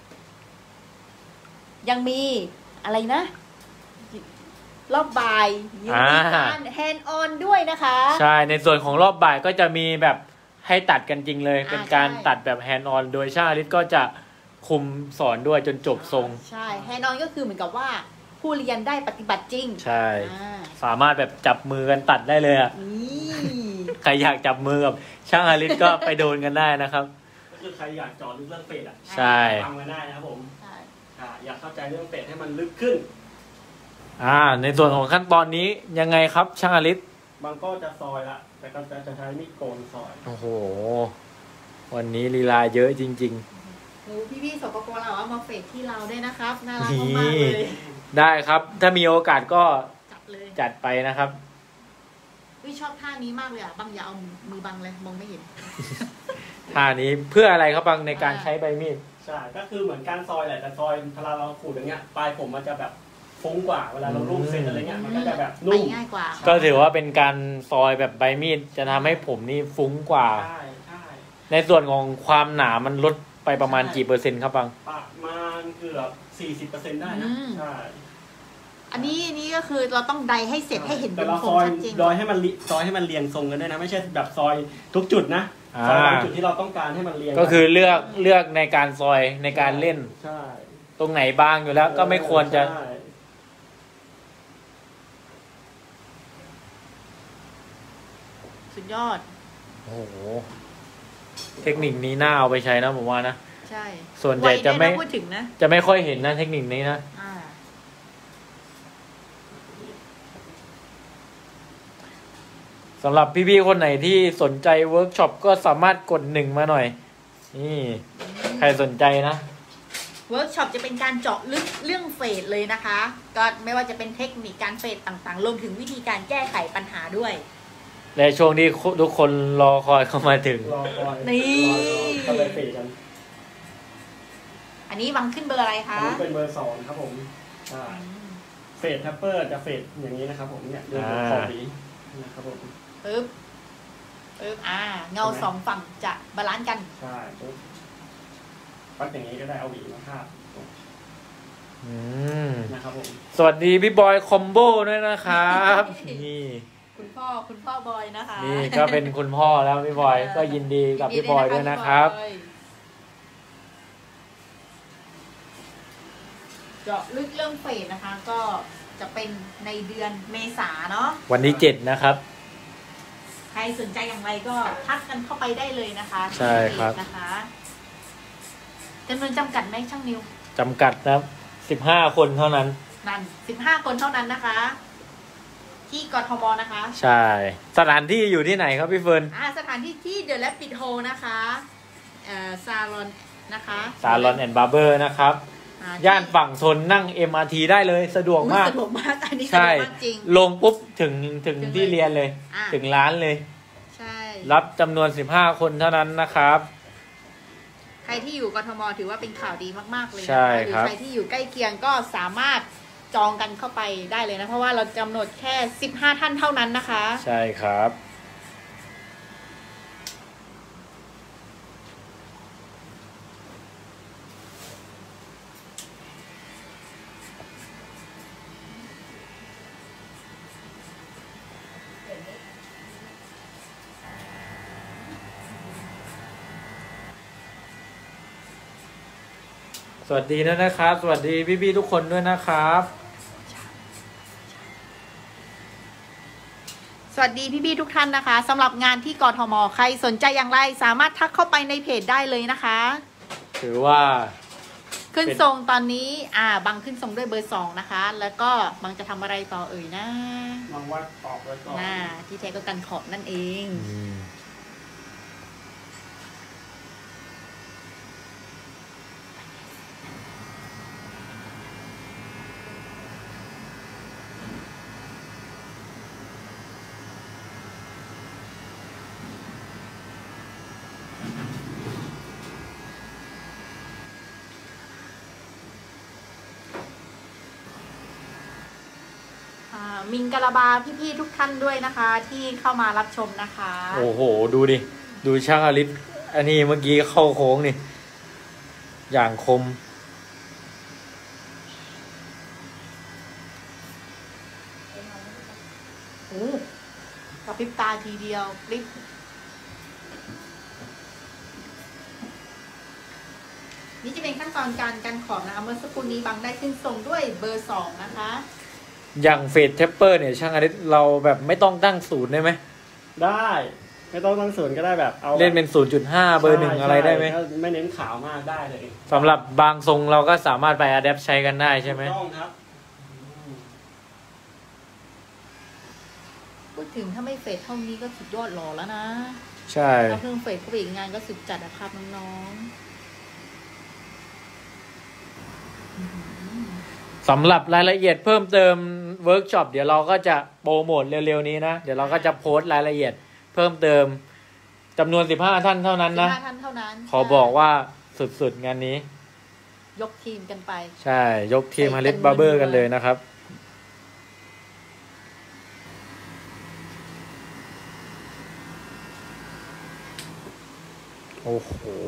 ยังมีอะไรนะ รอบบ่ายยังมีการแฮนด์ออนด้วยนะคะใช่ในส่วนของรอบบ่ายก็จะมีแบบให้ตัดกันจริงเลยอ่าเป็นการใช่ตัดแบบแฮนด์ออนโดยช่างอลิสก็จะคุมสอนด้วยจนจบทรงใช่แฮนด์ออนก็คือเหมือนกับว่า ผู้เรียนได้ปฏิบัติจริงใช่อ่าสามารถแบบจับมือกันตัดได้เลยอะนี่ใครอยากจับมือกับช่างอลิสก็ไปโดนกันได้นะครับก็คือใครอยากเจอลึกเรื่องเฟสอ่ะใช่ฟังมาได้นะครับผมใช่อ่าอยากเข้าใจเรื่องเฟสให้มันลึกขึ้นอ่า ในส่วนของขั้นตอนนี้ยังไงครับช่างอลิสบางก็จะซอยละแต่ก็จะใช้มีดโกนซอยโอ้โห วันนี้ลีลาเยอะจริงหนูพี่ๆสปปเราเอามาเฟกที่เราด้วยนะครับน่ารักนี่มากๆเลยๆ ได้ครับ ถ้ามีโอกาสก็จัดเลยจัดไปนะครับวิชอบท่านี้มากเลยอ่ะบังอย่าเอามือบังเลยมองไม่เห็นท่านี้เพื่ออะไรครับบังในการใช้ใบมีดใช่ก็คือเหมือนการซอยแหละแต่ซอยเวลาเราขูดอย่างเงี้ยปลายผมมันจะแบบฟุ้งกว่าเวลาเราลูบเส้นอะไรเงี้ยมันก็จะแบบไปนุ่มง่ายกว่าก็ถือว่าเป็นการซอยแบบใบมีดจะทำให้ผมนี่ฟุ้งกว่าใช่ใช่ในส่วนของความหนามันลดไปประมาณกี่เปอร์เซ็นต์ครับบังประมาณเกือบสี่สิบเปอร์เซ็นต์ได้นะใช่อันนี้อันนี้ก็คือเราต้องไดให้เสร็จให้เห็นแต่เป็นเราโครซงอยชัดเจนดอยให้มันลิซอยให้มันเรียงทรงกันด้วยนะไม่ใช่แบบซอยทุกจุดนะซอยบางจุดที่เราต้องการให้มันเรียงก็คือเลือกเลือกในการซอยในการเล่นใช่ตรงไหนบางอยู่แล้วก็ไม่ควรจะใช่สุดยอดโอ้โห เทคนิคนี้น่าเอาไปใช้นะผมว่านะใช่ส่วนใหญ่จะไม่วัยเนี่ยนพูดถึงนะจะไม่ค่อยเห็นนะเทคนิคนี้นะอ่าสำหรับพี่ๆคนไหนที่สนใจเวิร์กช็อปก็สามารถกดหนึ่งมาหน่อย นี่ ใครสนใจนะเวิร์กช็อปจะเป็นการเจาะลึกเรื่องเฟสเลยนะคะ ก็ไม่ว่าจะเป็นเทคนิคการเฟสต่างๆ รวมถึงวิธีการแก้ไขปัญหาด้วยและช่วงที่ทุกคนรอคอยเข้ามาถึงรอคอยนี่รอก็เลยเฟดกันอันนี้บังขึ้นเบอร์อะไรอัคะนนี้เป็นเบอร์สองครับผมอ่าเฟดแทปเปอร์จะเฟดอย่างนี้นะครับผมเนี่ยดูอ่าขอบดีนะครับผมปึ๊บปึ๊บอ่า เงาสองฝั่งจะบาลานซ์กันใช่ปุ๊บปักอย่างนี้ก็ได้เอาหวีมาคาบอืมนะครับผมสวัสดีพี่บอยคอมโบด้วยนะครับ นี่คุณพ่อคุณพ่อบอยนะคะนี่ก็เป็นคุณพ่อแล้วพี่บอย ก็ยินดีกับพี่บอยด้วยนะครับเจาะลึกเรื่องเฟสนะคะ ก็จะเป็นในเดือนเมษาเนาะวันที่เจ็ดนะครับใครสนใจอย่างไรก็ทักกันเข้าไปได้เลยนะคะใช่ครับที่เพจนะคะจำนวนจำกัดไหมช่างนิวจำกัดนะครับสิบห้าคนเท่านั้นนั่นสิบห้าคนเท่านั้นนะคะ ที่กทมนะคะใช่ สถานที่อยู่ที่ไหนครับพี่เฟิร์นอ่าสถานที่ที่เดอะแลปปิดโฮนะคะเอ่อซาลอนนะคะซาลอนแอนด์บาร์เบอร์นะครับอ่ย่านฝั่งทนนั่ง เอ็ม อาร์ ที ได้เลยสะดวกอุ๊ยมากสะดวกมากอันนี้สะดใช่วกมากจริงลงปุ๊บถึงถึงถึงเลยที่เรียนเลยอ่าถึงร้านเลยใช่รับจำนวนสิบห้าคนเท่านั้นนะครับใครที่อยู่กทมถือว่าเป็นข่าวดีมากๆเลยนะใช่หรืครับใครที่อยู่ใกล้เคียงก็สามารถจองกันเข้าไปได้เลยนะ เพราะว่าเรากำหนดแค่สิบห้าท่านเท่านั้นนะคะใช่ครับสวัสดีด้วยนะครับ สวัสดีพี่ๆทุกคนด้วยนะครับสวัสดีพี่ๆทุกท่านนะคะสำหรับงานที่กทมใครสนใจอย่างไรสามารถทักเข้าไปในเพจได้เลยนะคะถือว่าขึ้นทรงตอนนี้อ่าบางขึ้นทรงด้วยเบอร์สองนะคะ แล้วก็บางจะทำอะไรต่อเอ่ยนะมองว่าตอบไว้ก่อนน่าที่แท้ก็กันขอบนั่นเองอืมอ่ามิงกะลาบาพี่ๆทุกท่านด้วยนะคะ ที่เข้ามารับชมนะคะโอ้โห ดูดิ ดูช่างอลิสอันนี้เมื่อกี้เข้าโค้งนี่ อย่างคมโอ้กระพริบตาทีเดียวพลิบนี่จะเป็นขั้นตอนการกันขอบนะคะเมื่อสักครู่นี้บางได้ขึ้นทรงด้วยเบอร์สองนะคะอย่างเฟดเทปเปอร์เนี่ยช่างอลิสเราแบบไม่ต้องตั้งศูนย์ได้ไหมได้ไม่ต้องตั้งศูนย์ก็ได้แบบเอาเล่นเป็น ศูนย์จุดห้า เบอร์หนึ่งอะไรได้ไหมใช่ไม่เน้นขาวมากได้เลยสำหรับบางทรงเราก็สามารถไปอะแดปใช้กันได้ใช่ไหมถูกต้องครับพูดถึงถ้าไม่เฟดเท่านี้ก็สุดยอดหล่อแล้วนะใช่ถ้าเพิ่งเฟดเข้าไปอีกงานก็สุดจัดนะครับน้องสำหรับรายละเอียดเพิ่มเติมเวิร์กช็อปเดี๋ยวเราก็จะโปรโมทเร็วๆนี้นะ เดี๋ยวเราก็จะโพสต์รายละเอียดเพิ่มเติมจำนวนสิบห้าท่านเท่านั้นๆนะสิบห้าท่านเท่านั้นขอบอกว่าสุดๆงานนี้ยกทีมกันไปใช่ ยกทีมฮาริสบาร์เบอร์กันเลยนะครับ โอ้โห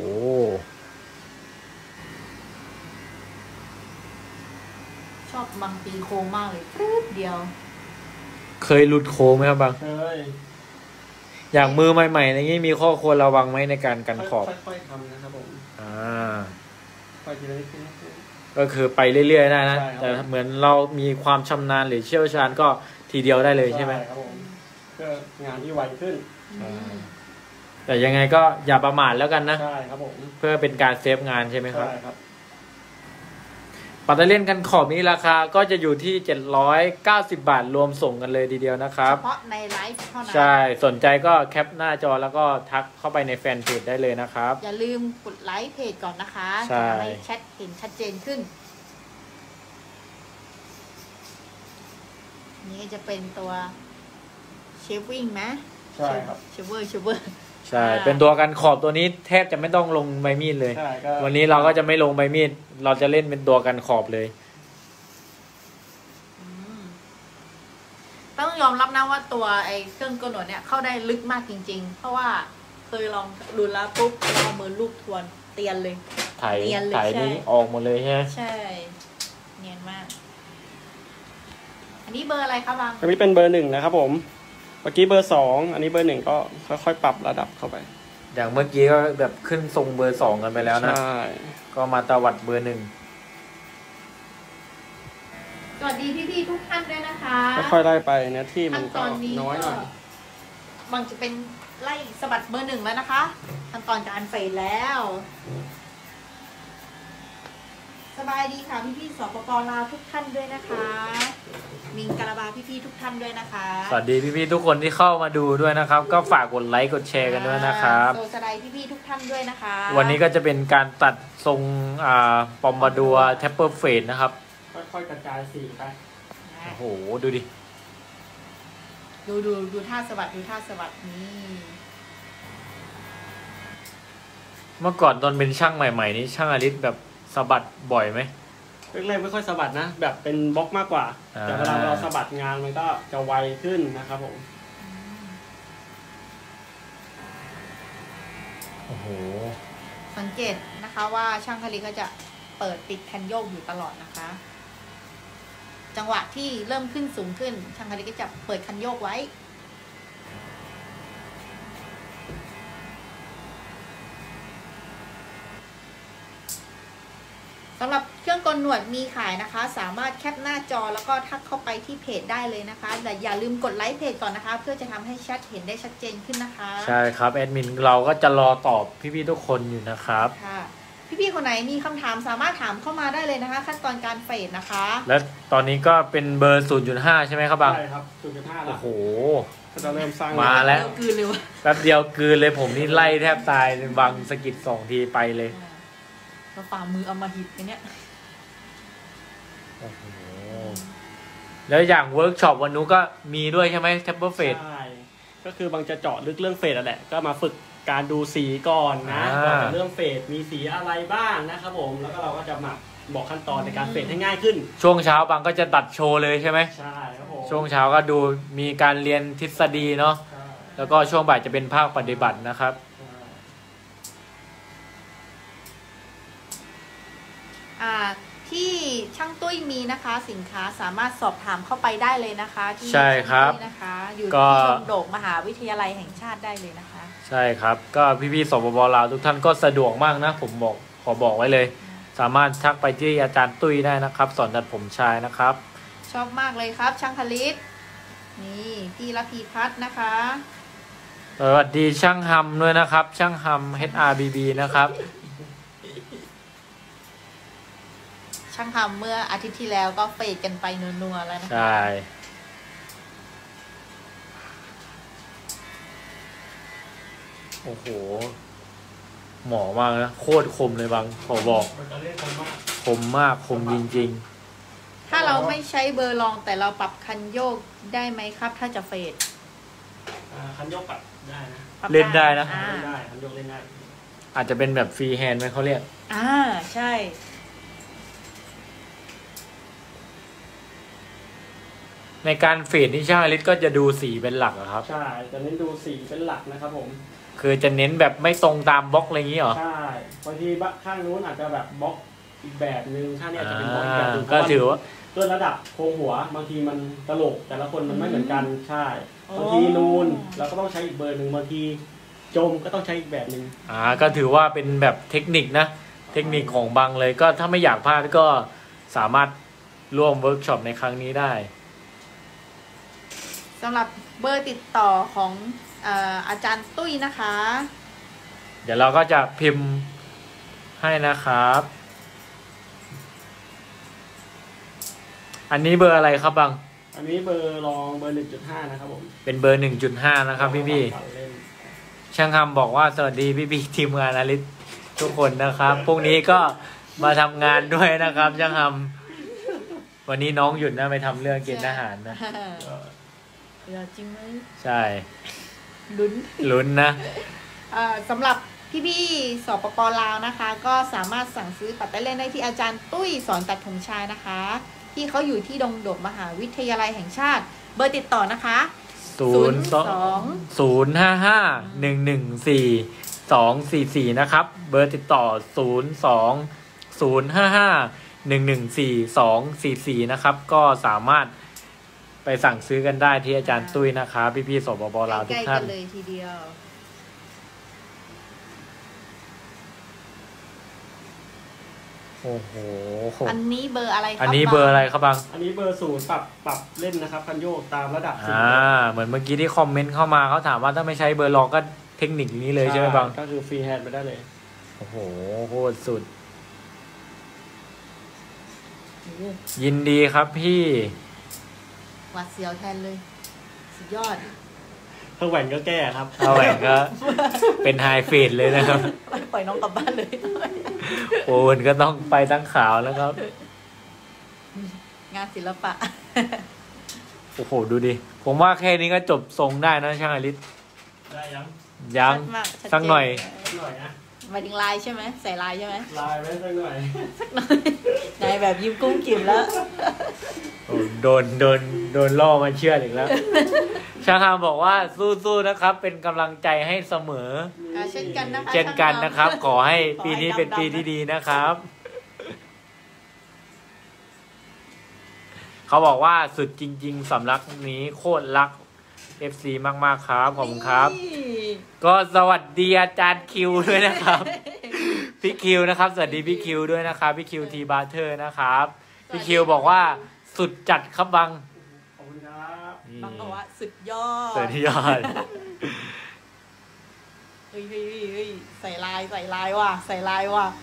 ชอบบางปีโค้งมากเลยปรึ๊ดเดียวเคยหลุดโค้งไหมครับบางเคยอย่างมือใหม่ๆอย่างนี้มีข้อควรระวังไหมในการกันขอบค่อยๆทำนะครับผมอ่าค่อยทีละนิดทีละนิดก็คือไปเรื่อยๆได้นะใช่ครับแต่เหมือนเรามีความชำนาญหรือเชี่ยวชาญก็ทีเดียวได้เลยใช่ไหมครับผมเพื่องานที่ไวขึ้นอืมแต่ยังไงก็อย่าประมาทแล้วกันนะใช่ครับผมเพื่อเป็นการเซฟงานใช่ไหมครับใช่ครับปัตเตอร์เล่นกันขอบนี้ราคาก็จะอยู่ที่เจ็ดร้อยเก้าสิบบาทรวมส่งกันเลยทีเดียวนะครับเฉพาะในไลฟ์เท่านั้นใช่ สนใจก็แคปหน้าจอแล้วก็ทักเข้าไปในแฟนเพจได้เลยนะครับอย่าลืมกดไลค์เพจก่อนนะคะใช่จะทำให้แชทเห็นชัดเจนขึ้น นี่ก็จะเป็นตัวเชฟวิ่งไหมใช่ครับเชฟเวอร์เชฟเวอร์ใช่ เป็นตัวกันขอบตัวนี้แทบจะไม่ต้องลงใบมีดเลยใช่ก็วันนี้เราก็จะไม่ลงใบมีด เราจะเล่นเป็นตัวกันขอบเลยอืมต้องยอมรับนะว่าตัวไอ้เครื่องกำหนดเนี่ยเข้าได้ลึกมากจริง ๆ เพราะว่าเคยลองดูแล้วปุ๊บเรามือลูกทวนเตียนเลยถ่ายเนียนเลยถ่ายใช่นี่ออกหมดเลยใช่ไหมใช่ เนียนมาก อันนี้เบอร์อะไรคะบางอันนี้เป็นเบอร์หนึ่งนะครับผม เมื่อกี้เบอร์สองอันนี้เบอร์หนึ่งก็ค่อยๆปรับระดับเข้าไปอย่างเมื่อกี้ก็แบบขึ้นทรงเบอร์สองกันไปแล้วนะใช่ก็มาตวัดเบอร์หนึ่งสวัสดีพี่ๆทุกท่านด้วยนะคะค่อยๆไล่ไปเนื้อที่มัขั้นนตก็อนนี้น้อยหน่อยบางจะเป็นไล่สะบัดเบอร์หนึ่งแล้วนะคะขั้นตอนการเฟดแล้ว สบายดีค่ะพี่ๆสปปลาวทุกท่านด้วยนะคะ มิงกะลาบาพี่ๆทุกท่านด้วยนะคะสวัสดีพี่ๆทุกคนที่เข้ามาดูด้วยนะครับ ก็ฝากกดไลค์กดแชร์กันด้วยนะครับโซสไลด์พี่ๆทุกท่านด้วยนะคะวันนี้ก็จะเป็นการตัดทรงอ่าปอมบาดัวแทปเปอร์เฟดนะครับค่อยๆกระจายสีไปโอ้โห ดูดิดูดูดูท่าสะบัดดูท่าสะบัดนี่เมื่อก่อนตอนเป็นช่างใหม่ๆนี่ช่างอลิสแบบสะบัดบ่อยไหมแรกๆไม่ค่อยสะบัดนะ แบบเป็นบล็อกมากกว่าอ่าแต่เวลาเราสะบัดงานมันก็จะไวขึ้นนะครับผมโอ้โหสังเกตนะคะว่าช่างคลิก็จะเปิดปิดคันโยกอยู่ตลอดนะคะ จังหวะที่เริ่มขึ้นสูงขึ้น ช่างคลิก็จะเปิดคันโยกไว้สำหรับเครื่องกลหนวดมีขายนะคะ สามารถแคปหน้าจอแล้วก็ทักเข้าไปที่เพจได้เลยนะคะแต่อย่าลืมกดไลค์เพจก่อนนะคะ เพื่อจะทำให้แชทเห็นได้ชัดเจนขึ้นนะคะใช่ครับแอดมินเราก็จะรอตอบพี่ๆทุกคนอยู่นะครับค่ะพี่ๆคนไหนมีคำถามสามารถถามเข้ามาได้เลยนะคะขั้นตอนการเฟดนะคะและตอนนี้ก็เป็นเบอร์ ศูนย์จุดห้า ใช่ไหมครับบังใช่ครับ ศูนย์จุดห้า แล้วโอ้โหก็จะเริ่มสร้างมาแล้วกลืนเลยวะแป๊บเดียวกลืนเลยผมนี่ไล่แทบตายบังสกิดสองทีไปเลยเราฝ่ามือเอามาหิดกันเนี้ยโอ้โหแล้วอย่างเวิร์กช็อปวันนู้นก็มีด้วยใช่ไหมแท็บเบิลเฟดใช่ก็คือบางจะเจาะลึกเรื่องเฟดแหละก็มาฝึกการดูสีก่อนนะก่อนจะเริ่มเฟดมีสีอะไรบ้างนะครับผมแล้วก็เราก็จะมาบอกขั้นตอนในการเฟดให้ง่ายขึ้นช่วงเช้าบางก็จะตัดโชว์เลยใช่ไหมใช่ครับผมช่วงเช้าก็ดูมีการเรียนทฤษฎีเนาะแล้วก็ช่วงบ่ายจะเป็นภาคปฏิบัตินะครับอ่าที่ช่างตุ้ยมีนะคะสินค้าสามารถสอบถามเข้าไปได้เลยนะคะที่ใช่ครับนะคะอยู่ที่ชมโดกมหาวิทยาลัยแห่งชาติได้เลยนะคะใช่ครับก็พี่ๆสปป.ลาวทุกท่านก็สะดวกมากนะผมบอกขอบอกไว้เลยสามารถทักไปที่อาจารย์ตุ้ยได้นะครับสอนตัดผมชายนะครับชอบมากเลยครับช่างผลิตนี่พี่ระพีพัฒน์นะคะสวัสดีช่างฮัมด้วยนะครับช่างฮัม เอช อาร์ บี บี นะครับช่างทำเมื่ออาทิตย์ที่แล้วก็เฟดกันไปนัวๆแล้วนะคะใช่โอ้โหหมอมากนะโคตรคมเลยบางขอบอกคมมากคมจริงๆถ้าเราไม่ใช้เบอร์รองแต่เราปรับคันโยกได้ไหมครับถ้าจะเฟดคันโยกปรับได้นะเล่นได้นะเล่นได้คันโยกเล่นได้อาจจะเป็นแบบฟรีแฮนด์ไหมเขาเรียกอ่าใช่ในการเฟดนี่ช่างอลิสก็จะดูสีเป็นหลักครับใช่จะเน้นดูสีเป็นหลักนะครับผมคือจะเน้นแบบไม่ตรงตามบล็อกอะไรอย่างนี้หรอใช่บางทีข้างนู้นอาจจะแบบบล็อกอีกแบบนึงข้างนี้อาจจะเป็นบล็อกอีกแบบนึงก็ถือว่าด้วยระดับโครงหัวบางทีมันกระโหลกแต่ละคนมันไม่เหมือนกันใช่บางทีนูนเราก็ต้องใช้อีกเบอร์หนึ่งบางทีจมก็ต้องใช้อีกแบบนึงอ่าก็ถือว่าเป็นแบบเทคนิคนะเทคนิคของบางเลยก็ถ้าไม่อยากพลาดก็สามารถร่วมเวิร์กช็อปในครั้งนี้ได้สำหรับเบอร์ติดต่อของอาจารย์ตุ้ยนะคะเดี๋ยวเราก็จะพิมพ์ให้นะครับอันนี้เบอร์อะไรครับบังอันนี้เบอร์รองเบอร์ หนึ่งจุดห้า นะครับผมเป็นเบอร์ หนึ่งจุดห้า นะครับพี่ๆช่างคำบอกว่าสวัสดีพี่ๆทีมงานอลิสทุกคนนะครับพรุ่งนี้ก็มาทำงานด้วยนะครับช่างคำวันนี้น้องหยุดนะไปทำเรื่องเกณฑ์ทหารนะจริงไหมใช่ลุ้นลุ้นนะสำหรับพี่ๆสปป.ลาวนะคะก็สามารถสั่งซื้อปัดไต้เล่นได้ที่อาจารย์ตุ้ยสอนตัดผมชายนะคะที่เขาอยู่ที่ดงโดกมหาวิทยาลัยแห่งชาติเบอร์ติดต่อนะคะศูนย์สองศูนย์ห้าห้าหนึ่งหนึ่งสี่สองสี่สี่นะครับเบอร์ติดต่อศูนย์สองศูนย์ห้าห้าหนึ่งหนึ่งสี่สองสี่สี่นะครับก็สามารถไปสั่งซื้อกันได้ที่อาจารย์ตุ้ยนะคะพี่ๆสปป.ลาวทุกท่านใกล้ๆกันเลยทีเดียวโอ้โหอันนี้เบอร์อะไรครับอันนี้เบอร์อะไรครับบังอันนี้เบอร์ศูนย์ปรับปรับเล่นนะครับคันโยกตามระดับอ่าเหมือนเมื่อกี้ที่คอมเมนต์เข้ามาเขาถามว่าถ้าไม่ใช้เบอร์รองก็เทคนิคนี้เลยใช่ไหมบังก็คือฟรีแฮนด์ไปได้เลยโอ้โหโคตรสุดยินดีครับพี่หวาดเสียวแทนเลยสุดยอดถ้าแหวนก็แก้ครับถ้าแหวนก็เป็นไฮเฟดเลยนะครับปล่อยน้องกลับบ้านเลยโอ้นก็ต้องไปตั้งขาวแล้วครับงานศิลปะโอ้โหดูดิผมว่าแค่นี้ก็จบทรงได้นะช่างอลิสได้ยังยังสักหน่อยหน่อยนะหมายถึงลายใช่ไหมใส่ลายใช่ไหมลายไว้สักหน่อยสักหน่อยนายแบบยิ้มกุ้งกิ่มแล้วโอ้โดนโดนโดนล่อมาเชื่ออีกแล้วช่างคำบอกว่าสู้ๆนะครับเป็นกำลังใจให้เสมอเช่นกันนะคะเช่นกันนะครับขอให้ปีนี้เป็นปีที่ดีนะครับเขาบอกว่าสุดจริงๆสำหรับนี้โคตรรัก เอฟ ซี มากๆครับขอบคุณครับก็สวัสดีอาจารย์คิวด้วยนะครับพี่คิวนะครับสวัสดีพี่คิวด้วยนะครับพี่คิวทีบาร์เทอร์นะครับพี่คิวบอกว่าสุดจัดครับบังขอบคุณครับนี่บางก็ว่าสุดยอดสุดยอดเฮ้ยเฮ้ยเฮ้ยใส่ลายใส่ลายว่ะใส่ลายว่ะ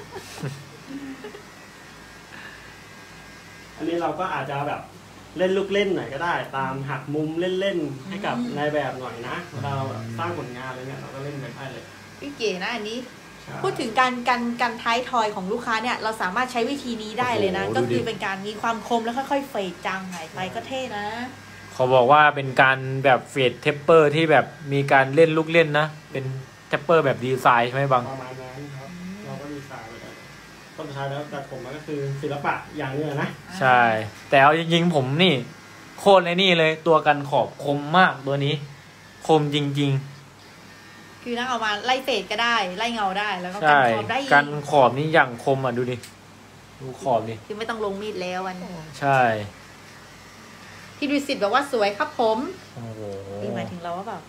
อันนี้เราก็อาจจะแบบเล่นลูกเล่นหน่อยก็ได้ ตามหักมุมเล่นๆให้กับนายแบบหน่อยนะเราแบบสร้างผลงานอะไรเนี่ยเราก็เล่นไปได้เลยพี่เก๋นะอันนี้ใช่พูดถึงการการการท้ายทอยของลูกค้าเนี่ยเราสามารถใช้วิธีนี้ได้เลยนะโอ้โหก็ดูดิคือเป็นการมีความคมแล้วค่อยๆเฟดจางหายไปก็เท่นะเขาบอกว่าเป็นการแบบเฟดเทปเปอร์ที่แบบมีการเล่นลูกเล่นนะเป็นเทปเปอร์แบบดีไซน์ใช่ไหมบังประมาณนั้นครับเราก็ดีไซน์ไปเลยต้นท้ายแล้วแต่ผมมันก็คือศิลปะอย่างหนึงอะนะใช่ แต่เอาจริงๆผมนี่ โคตรในนี่เลยตัวกันขอบคมมากตัวนี้ คมจริงคือนั่งเอามาไล่เฟดก็ได้ไล่เงาได้แล้วก็ๆกันใช่ขอบได้อีกกันขอบนี่อย่างคมอ่ะดูดิดูขอบดิคือไม่ต้องลงมีดแล้ววันใช่พี่ดุสิตบอกว่าสวยครับผมโอ้โหนี่หมายถึงเราว่าแบบ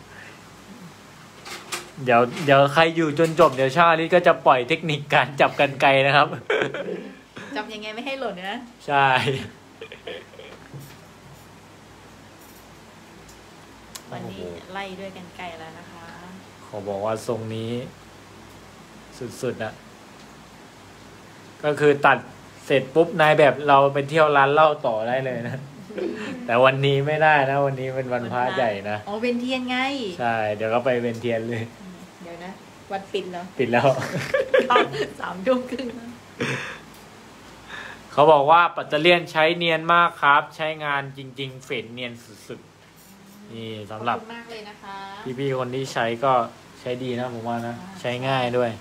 เดี๋ยวเดี๋ยวใครอยู่จนจบเดี๋ยวชาลิก็จะปล่อยเทคนิคการจับกันไกลนะครับจำยังไงไม่ให้หล่นนะใช่วันนี้ไล่ด้วยกันไกลแล้วนะคะเขาบอกว่าทรงนี้ สุดๆอะก็คือตัดเสร็จปุ๊บนายแบบเราไปเที่ยวร้านเหล้าต่อได้เลยนะ แต่วันนี้ไม่ได้นะ วันนี้เป็นวันพระใหญ่นะอ๋อเป็นเทียนไงใช่ เดี๋ยวก็ไปเวนเทียนเลยเดี๋ยวนะ วันปิดแล้วปิดแล้วตอนสามทุ่มครึ่งนะเขาบอกว่าปัตเตอร์เลียนใช้เนียนมากครับ ใช้งานจริง ๆ เฟดเนียนสุดๆ นี่สำหรับขอบคุณมากเลยนะคะพี่ๆคนที่ใช้ก็ใช้ดีนะผมว่านะ ใช้ง่ายด้วย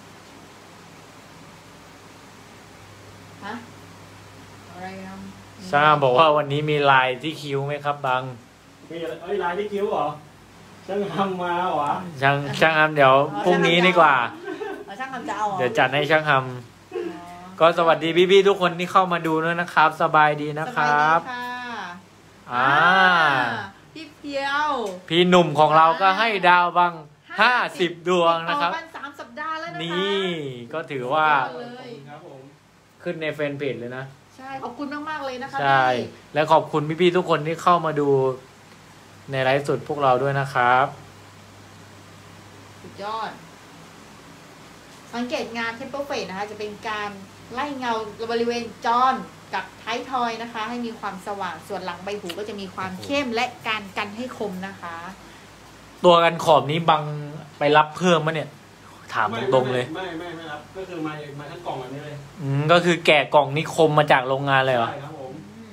ฮะอะไรนะช่างบอกว่าวันนี้มีลายที่คิ้วไหมครับบังมีอะไรเอ้ยลายที่คิ้วเหรอช่างทำมาเหรอช่างช่างทำเดี๋ยวพรุ่งนี้ดีกว่าเอาช่างทำจะเอาหรอเดี๋ยวจัดให้ช่างทำก็สวัสดีพี่ๆทุกคนที่เข้ามาดูด้วยนะครับ สบายดีนะครับสบายดีค่ะอ่าพี่เพียวพี่หนุ่มของเราก็ให้ดาวบังห้าสิบดวงนะครับติดต่อกัสามสัปดาห์แล้วนะคะนี่ก็ถือว่าสุดยอดเลยครับผมขึ้นในแฟนเพจเลยนะใช่ ขอบคุณมาก ๆ เลยนะคะใช่พี่และขอบคุณพี่ๆทุกคนที่เข้ามาดูในไลฟ์สดพวกเราด้วยนะครับสุดยอด สังเกตงานเทมเปอร์เฟสนะคะ จะเป็นการไล่เงาบริเวณจอนกับท้ายทอยนะคะ ให้มีความสว่างส่วนหลังใบหูก็จะมีความเข้มและการกันให้คมนะคะตัวกันขอบนี้บังไปรับเพิ่มมะเนี่ย ถามตรงๆเลยไม่ไม่ไม่ครับก็คือมามาทั้งกล่องแบบนี้เลยอืมก็คือแกะกล่องนิคมมาจากโรงงานเลยเหรอใช่ครับผม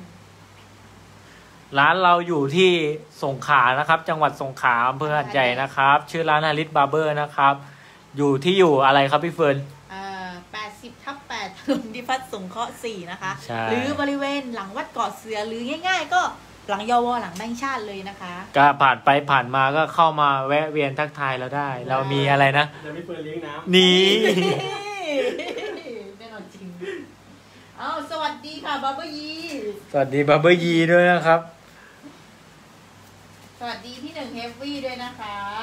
ร้านเราอยู่ที่สงขลานะครับ จังหวัดสงขลาอำเภอหาดใหญ่นะครับ ชื่อร้านฮาริสบาร์เบอร์นะครับ อยู่ที่อยู่อะไรครับพี่เฟิร์นอ่าแปดสิบทับแปดถนนดิพัฒน์สงเคราะห์สี่นะคะใช่หรือบริเวณหลังวัดเกาะเสือหรือง่าย ๆ ก็หลังยวหลังแบงค์ชาติเลยนะคะก็ผ่านไปผ่านมาก็เข้ามาแวะเวียนทักทายเราได้ เรามีอะไรนะเดี๋ยวพี่เฟิร์นเลี้ยงน้ำนี่แน่นอนจริงอ้าวสวัสดีค่ะบับเบิ้ลยีสวัสดีบาร์เบอร์ยีด้วยนะครับสวัสดีพี่หนึ่งเฮฟวี่ด้วยนะคะ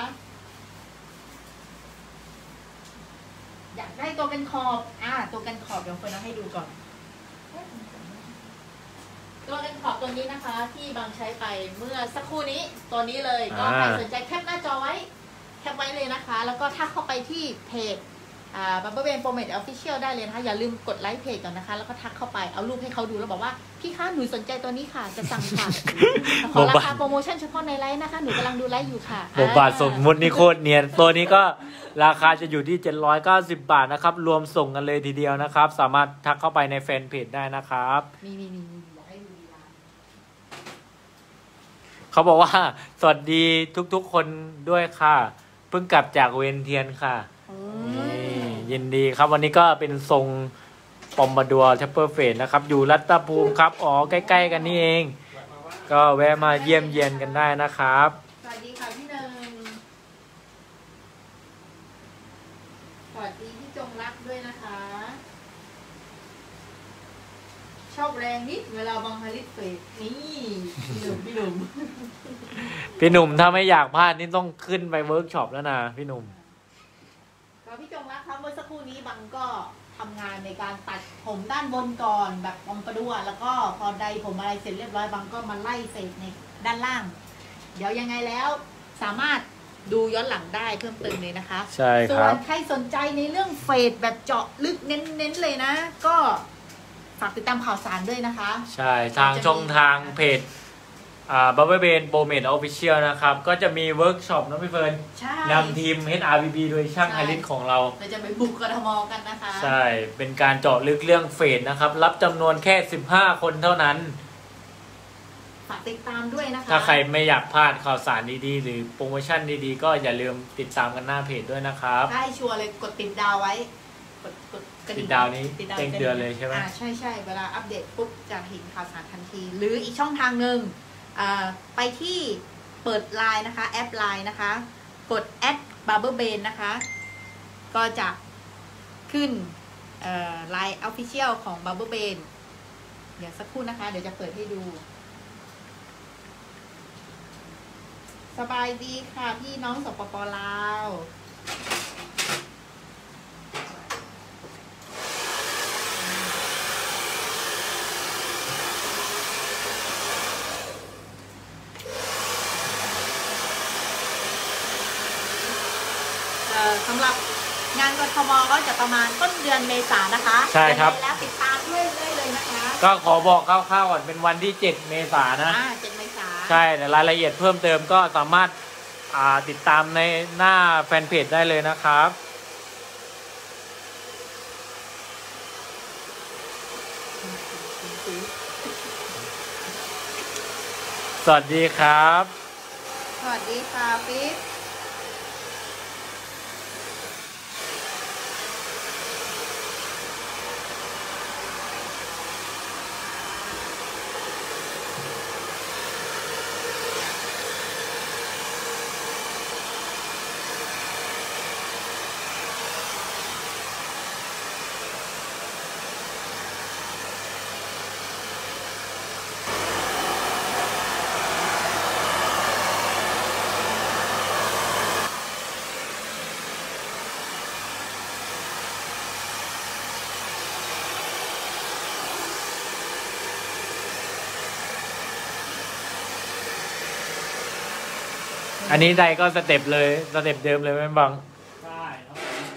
อยากได้ตัวกันขอบ อ่า ตัวกันขอบเดี๋ยวเฟิร์นเอาให้ดูก่อน ตัวกันขอบตัวนี้นะคะ ที่บางใช้ไปเมื่อสักครู่นี้ตัวนี้เลยก็อ่าใครสนใจแคปหน้าจอไว้แคปไว้เลยนะคะ แล้วก็ถ้าเข้าไปที่เพจอ่าบับเบิ้ลเบนโปรเมทออฟฟิเชียลได้เลยนะคะอย่าลืมกดไลค์เพจก่อนนะคะ แล้วก็ทักเข้าไปเอารูปให้เขาดูแล้วบอกว่าพี่คะหนูสนใจตัวนี้ค่ะจะสั่งค่ะ ขอราคาโปรโมชั่นเฉพาะในไลฟ์นะคะหนูกำลังดูไลฟ์อยู่ค่ะบทบาทสมมุตินี่โคตรเนียน ตัวนี้ก็ราคาจะอยู่ที่เจ็ดร้อยเก้าสิบบาทนะครับ รวมส่งกันเลยทีเดียวนะครับ สามารถทักเข้าไปในแฟนเพจได้นะครับมีมีมีมีอยากให้ดูดีละเขาบอกว่า สวัสดีทุกๆคนด้วยค่ะ เพิ่งกลับจากเวนเทียนค่ะนี่ยินดีครับวันนี้ก็เป็นทรงปอมบาดัวเทปเปอร์เฟสนะครับ อยู่รัตตภูมิครับ อ๋อ ใกล้ๆกันนี่เอง ก็แวะมาเยี่ยมเยียนกันได้นะครับสวัสดีค่ะพี่หนึ่งสวัสดีพี่จงรักด้วยนะคะ ชอบแรงนิดเวลาบังฮาริสเฟสนี่พี่หนุ่มพี่หนุ่มพี่หนุ่มถ้าไม่อยากพลาดนี่ต้องขึ้นไปเวิร์กช็อปแล้วนะพี่หนุ่มก็กับพี่จงรักครับเมื่อสักครู่นี้บังก็ทำงานในการตัดผมด้านบนก่อนแบบอมประดัวแล้วก็พอใดผมอะไรเสร็จเรียบร้อยบังก็มาไล่เศษในด้านล่าง เดี๋ยวยังไงแล้วสามารถดูย้อนหลังได้เพิ่มเติมเลยนะคะใช่คส่วรับนใครสนใจในเรื่องเฟดแบบเจาะลึกเน้นๆเลยนะ ก็ฝากติดตามข่าวสารด้วยนะคะใช่ทางช่องทางเพจอ่าบับเบิ้ลเบนโปรเมดออฟฟิเชียลนะครับ ก็จะมีเวิร์กช็อปนะพี่เฟิร์นใช่นำทีม เอช อาร์ บี บี โดยช่างใช่ไฮริสของเราเราจะไปบุกกทมกันนะคะใช่ เป็นการเจาะลึกเรื่องเฟดนะครับ รับจำนวนแค่สิบห้าคนเท่านั้นฝากติดตามด้วยนะคะถ้าใครไม่อยากพลาดข่าวสารดีๆ หรือโปรโมชั่นดีๆ ก็อย่าลืมติดตามกันหน้าเพจด้วยนะครับได้ชัวร์เลยกดติดดาวไว้กดกดกระติงดดาวนี้ติดดาวแจ้งเตือนเลยใช่ไหมอ่าใช่ใช่เวลาอัปเดตปุ๊บจะเห็นข่าวสารทันที หรืออีกช่องทางหนึ่งอ่าไปที่เปิดไลน์นะคะแอปไลน์นะคะ กดแอดบาร์เบอร์เบนนะคะ ก็จะขึ้นไลน์ออฟฟิเชียลของบาร์เบอร์เบนเดี๋ยวสักครู่นะคะ เดี๋ยวจะเปิดให้ดู สบายดีค่ะพี่น้องสปปลาวสำหรับงานกทมก็จะประมาณต้นเดือนเมษายนนะคะใช่ครับยังไงแล้วติดตามด้วยเลยเลยนะคะก็ขอบอกคร่าวๆก่อนเป็นวันที่ เจ็ด เมษายนนะอ่าเจ็ดเมษายนใช่แต่รายละเอียดเพิ่มเติมก็สามารถอ่าติดตามในหน้าแฟนเพจได้เลยนะครับ สวัสดีครับสวัสดีค่ะปิ๊บอันนี้ใดก็สเต็ปเลยสเต็ปเดิมเลยไหมบังใช่ครับ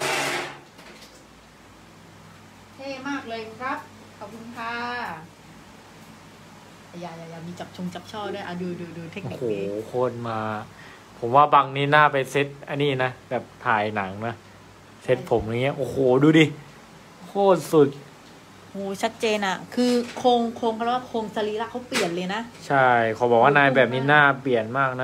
เท่มากเลยครับ ขอบคุณค่ะอย่าอย่าอย่ามีจับชงจับช่อด้วยอ่ะดูดูดูเทคโอ้นิคโหนี้โคนมา ผมว่าบังนี้น่าไปเซตอันนี้นะ แบบถ่ายหนังนะ เซตผมอย่างเงี้ย โอ้โห ดูดิ โคตรสุดโหชัดเจนอ่ะ คือโครงโครงเขาเรียกว่าโครงสรีระเขาเปลี่ยนเลยนะใช่เขาบอกว่านายแบบนี้หน้าเปลี่ยนมากนะ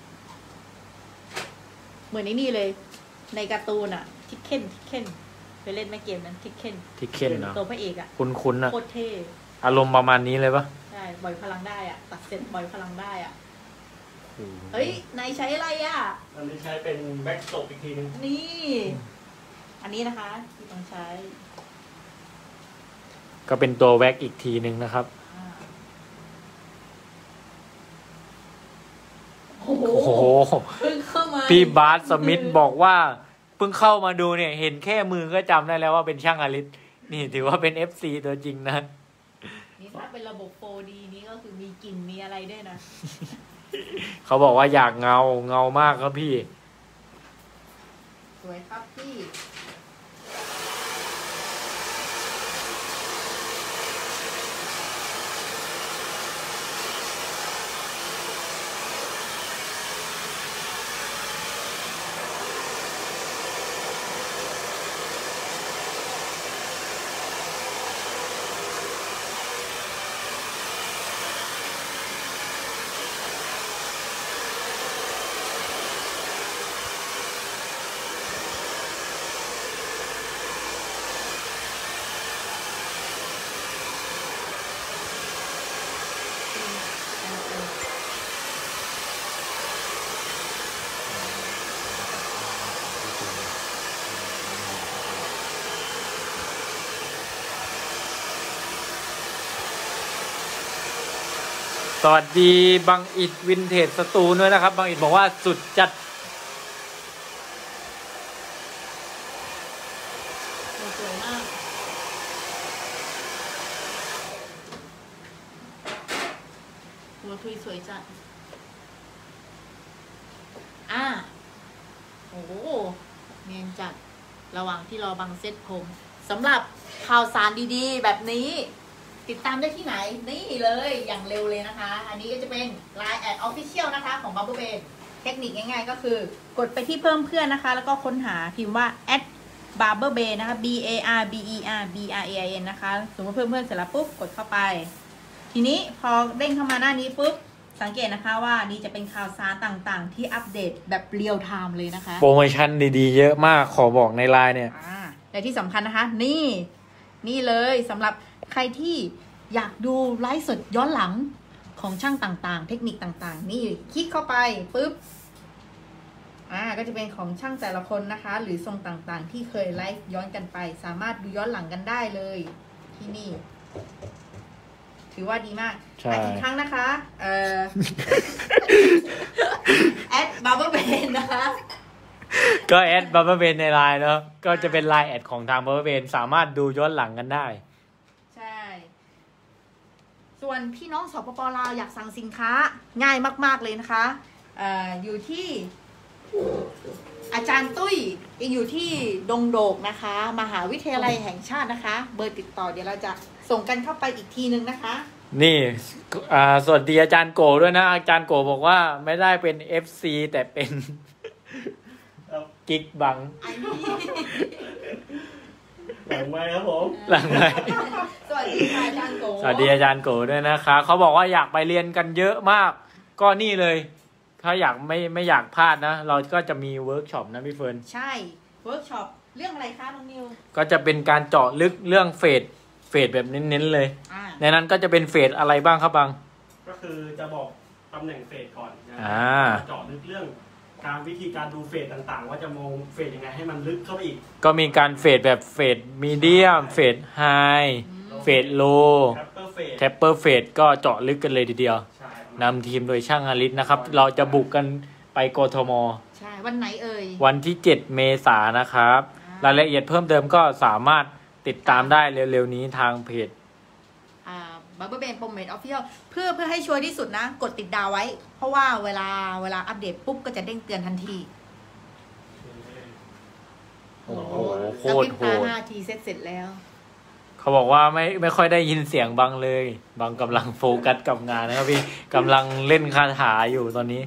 เหมือนในนี่เลย ในการ์ตูนอ่ะ ทิกเคนทิกเคนไปเล่นไหมเกมนั้นทิกเคนทิกเคนเนอะตัวพระเอกอ่ะคุ้นๆนะโคตรเท่อารมณ์ประมาณนี้เลยปะใช่บ่อยพลังได้อ่ะ ตัดเสร็จบ่อยพลังได้อ่ะโอ้โหเฮ้ยนายใช้อะไรอ่ะอันนี้ใช้เป็นแบ็กตบอีกทีนึงนี่ อันนี้นะคะที่ต้องใช้ก็เป็นตัวแว็กอีกทีหนึ่งนะครับอ่าโอ้โหโอ้โหเพิ่งเข้ามาพี่บาสสมิธบอกว่าเพิ่งเข้ามาดูเนี่ย เห็นแค่มือก็จำได้แล้วว่าเป็นช่างอลิสนี่ถือว่าเป็น เอฟ ซี ตัวจริงนะนี่ถ้าเป็นระบบ โฟร์ดี นี่ก็คือมีกลิ่นมีอะไรด้วยนะเขาบอกว่าอยากเงาเงามากครับพี่สวยครับพี่สวัสดีบังอิดวินเทจสตูด้วยนะครับบังอิดบอกว่าสุดจัดอ่าโอ้โหเนียนจัดระหว่างที่รอบังเซ็ตผมสำหรับข่าวสารดีๆแบบนี้ ติดตามได้ที่ไหนนี่เลยอย่างเร็วเลยนะคะ อันนี้ก็จะเป็น ไลน์ แอด Official นะคะของ Bubble Bay เทคนิคง่ายๆก็คือกดไปที่เพิ่มเพื่อนนะคะ แล้วก็ค้นหาพิมพ์ว่า แอด Bubble Bay นะคะ B A R B E R B R A I N นะคะสมมติเพิ่มเพื่อนเสร็จแล้วปุ๊บกดเข้าไปทีนี้พอเด้งเข้ามาหน้านี้ปุ๊บสังเกตนะคะว่านี่จะเป็นข่าวสารต่างๆที่อัปเดตแบบเรียลไทม์เลยนะคะโปรโมชั่นดีๆเยอะมากขอบอกในไลน์เนี่ยอ่าและที่สำคัญนะคะนี่นี่เลยสำหรับใครที่อยากดูไลฟ์สดย้อนหลังของช่างต่างๆ เทคนิคต่างๆนี่คลิกเข้าไปปุ๊บอ่าก็จะเป็นของช่างแต่ละคนนะคะ หรือทรงต่างๆ ที่เคยไลฟ์ย้อนกันไป สามารถดูย้อนหลังกันได้เลยที่นี่ ถือว่าดีมากใช่อีกครั้งนะคะเอ่อ แอดบับเบิ้ลเบนนะคะก็แอดบับเบิ้ลเบนในไลน์เนาะก็จะเป็นไลน์แอดของทางบับเบิ้ลเบนสามารถดูย้อนหลังกันได้ใช่ ส่วนพี่น้องสปปลาวอยากสั่งสินค้าง่ายมากๆเลยนะคะเอ่ออยู่ที่อาจารย์ตุ้ยอยู่ที่ดงโดกนะคะ มหาวิทยาลัยแห่งชาตินะคะ เบอร์ติดต่อเดี๋ยวเราจะส่งกันเข้าไปอีกทีนึงนะคะนี่อ่าสวัสดีอาจารย์โกด้วยนะอาจารย์โกบอกว่าไม่ได้เป็น เอฟ ซี แต่เป็นกิ๊กบังไอ้นี่หลังไมค์ครับผมหลังไหนสวัสดีค่ะอาจารย์โกสวัสดีอาจารย์โกด้วยนะคะเขาบอกว่าอยากไปเรียนกันเยอะมาก ก็นี่เลยถ้าอยากไม่ไม่อยากพลาดนะ เราก็จะมีเวิร์กช็อปนะพี่เฟิร์นใช่เวิร์กช็อปเรื่องอะไรคะน้องนิวก็จะเป็นการเจาะลึกเรื่องเฟดเฟดแบบเน้นๆเลยอ่าในนั้นก็จะเป็นเฟดอะไรบ้างครับบังก็คือจะบอกตำแหน่งเฟสก่อนนะอ่าเจาะลึกเรื่องการวิธีการดูเฟสต่างๆ ว่าจะมองเฟสยังไงให้มันลึกเข้าไปอีกก็มีการเฟดแบบเฟดมีเดียมเฟดไฮเฟดโลแคปเปอร์เฟสแทปเปอร์เฟดก็เจาะลึกกันเลยทีเดียวใช่นำทีมโดยช่างฮาริสนะครับ เราจะบุกกันไปกทมใช่วันไหนเอ่ยวันที่เจ็ดเมษายนนะครับอ่ารรายละเอียดเพิ่มเติมก็สามารถติดตามได้เร็วๆนี้ทางเพจอ่าบับเบิ้ลเบนโปรเมทออฟฟิเชียลเพื่อเพื่อให้ชัวร์ที่สุดนะ กดติดดาวไว้ เพราะว่าเวลาเวลาอัปเดตปุ๊บก็จะเด้งเตือนทันทีโอ้โหโคกระพตริรบโหตาดห้าทีเสร็จเสร็จแล้วเขาบอกว่าไม่ไม่ค่อยได้ยินเสียงบังเลย บังกำลังโฟกัสกับงานนะครับพี่กำลังเล่นคาถาอยู่ตอนนี้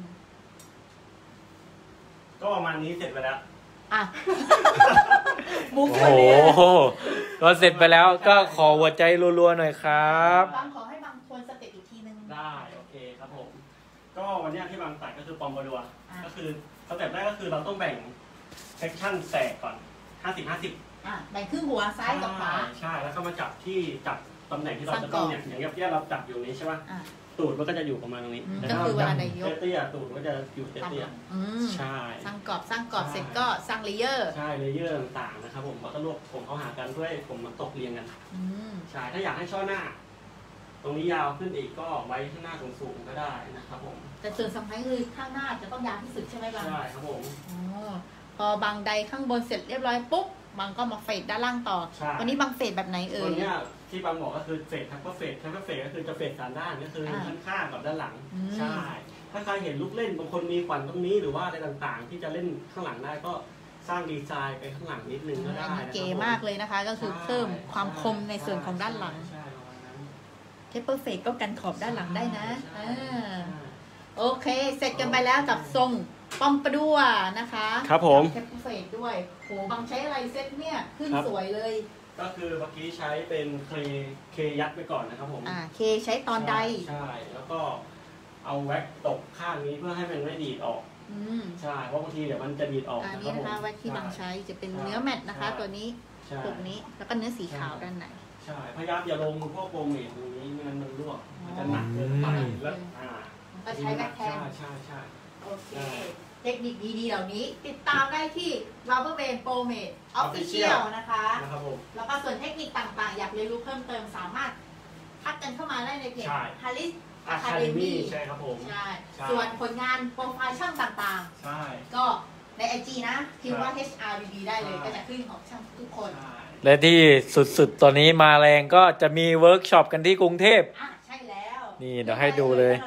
ก็ประมาณนี้เสร็จไปแล้วอ่ะ มุกโอ้คนโหเนี้ยก็เสร็จไปแล้วก็ขอหัวใจรัวๆหน่อยครับบางขอให้บางทวนสเต็ปอีกทีนึงได้โอเคครับผม ก็วันเนี้ยที่บางตัดก็คือปอมบอดัวอ่าก็คือสเต็ปแรกก็คือเราต้องแบ่งเซกชันแตกก่อน ห้าสิบ ห้าสิบอ่ะแบ่งครึ่งหัวซ้ายกับขวาใช่แล้วก็มาจับที่จับตำแหน่งที่เราจะต้องเนี่ยอย่างเงี้ยที่เราจับอยู่นี้ใช่ป่ะอ่ะตูดมันก็จะอยู่ประมาณตรงนี้อืมแต่ก็ถ้าคือเวจัลาบใดยกเตี้ยๆตูดก็จะอยู่เตี้ยอืมๆใช่สร้างกรอบสร้างกรอบเสร็จก็สร้างเลเยอร์ใช่เลเยอร์ต่างๆนะครับผมแล้วก็รวบผมเข้าหากันเพื่อให้ผมมันตกเรียงกันอืมใช่ถ้าอยากให้ช่อหน้า ตรงนี้ยาวขึ้นอีกก็ไว้ข้างหน้าสูงๆก็ได้นะครับผมแต่ส่วนสำคัญคือข้างหน้าจะต้องยาวที่สุดใช่ไหมบางใช่ครับผมอ๋อพอบางใดข้างบนเสร็จเรียบร้อยปุ๊บบางก็มาเฟดด้านล่างต่อใช่วันนี้บางเฟดแบบไหนเอ่ตัยวเนี้ยที่บางบอกก็คือเฟสทัพเปอร์เฟสทัพเปอร์เฟสก็คือจะเฟสสามด้านก็คืออา ข้างข้างกับด้านหลังอืมใช่ ถ้าใครเห็นลูกเล่นบางคนมีขวัญตรงนี้หรือว่าอะไรต่างๆ ที่จะเล่นข้างหลังได้ก็สร้างดีไซน์ไปข้างหลังนิดนึงก็ได้อันนี้นะครับเก๋มากเลยนะคะ ก็คือเพิ่มความคมในส่วนของด้านหลังใช่ประมาณนั้นเทปเปอร์เฟดก็กันขอบด้านหลังได้นะใช่อ่าใช่โอเค เสร็จกันไปแล้วกับทรงป้อมประดัวนะคะครับผมเทปเปอร์เฟดด้วยโหบางใช้อะไรเซตเนี่ยขึ้นครับสวยเลยก็คือเมื่อกี้ใช้เป็นเคเคยัดไปก่อนนะครับผมอ่าเคใช้ตอนใดใช่แล้วก็เอาแว็กตกข้างนี้เพื่อให้มันไม่ดีดออกอืมใช่เพราะบางทีเดี๋ยวมันจะดีดออกอันนะคนี้รับผมนะคะแว็กที่บางใช้จะเป็นใช่เนื้อแมตต์นะคะใช่ตัวนี้ใช่ปกนี้แล้วก็เนื้อสีขาวด้านในใช่พยายามอย่าลงพวกโปรเมทตรงนี้ไม่งั้นมันรั่วมันจะหนักเกินไปอืมแล้วอ่าก็ใช้แว็กแทนใช่ใช่ใช่โอเค เทคนิคดีๆเหล่านี้ ติดตามได้ที่ Rubber Band Pro Mate Official นะคะนะครับผมแล้วก็ส่วนเทคนิคต่างๆ อยากเรียนรู้เพิ่มเติมสามารถทักกันเข้ามาได้ในเพจใช่ Haris อะคาเด Academy มี่ใช่ครับผมใช่ใช่ส่วนผลงานโปรไฟล์ช่างต่างใช่ๆ ก็ใน ไอ จี นะ พิมพ์ว่าใช่เอช อาร์ บี ดี ได้เลยใช่ก็จะขึ้นของช่างทุกคนใช่และที่สุดๆ ตอนนี้มาแรงก็จะมีเวิร์กช็อปกันที่กรุงเทพอ่ะ ใช่แล้วนี่เดี๋ยวให้ดูเลยรื่องอะไร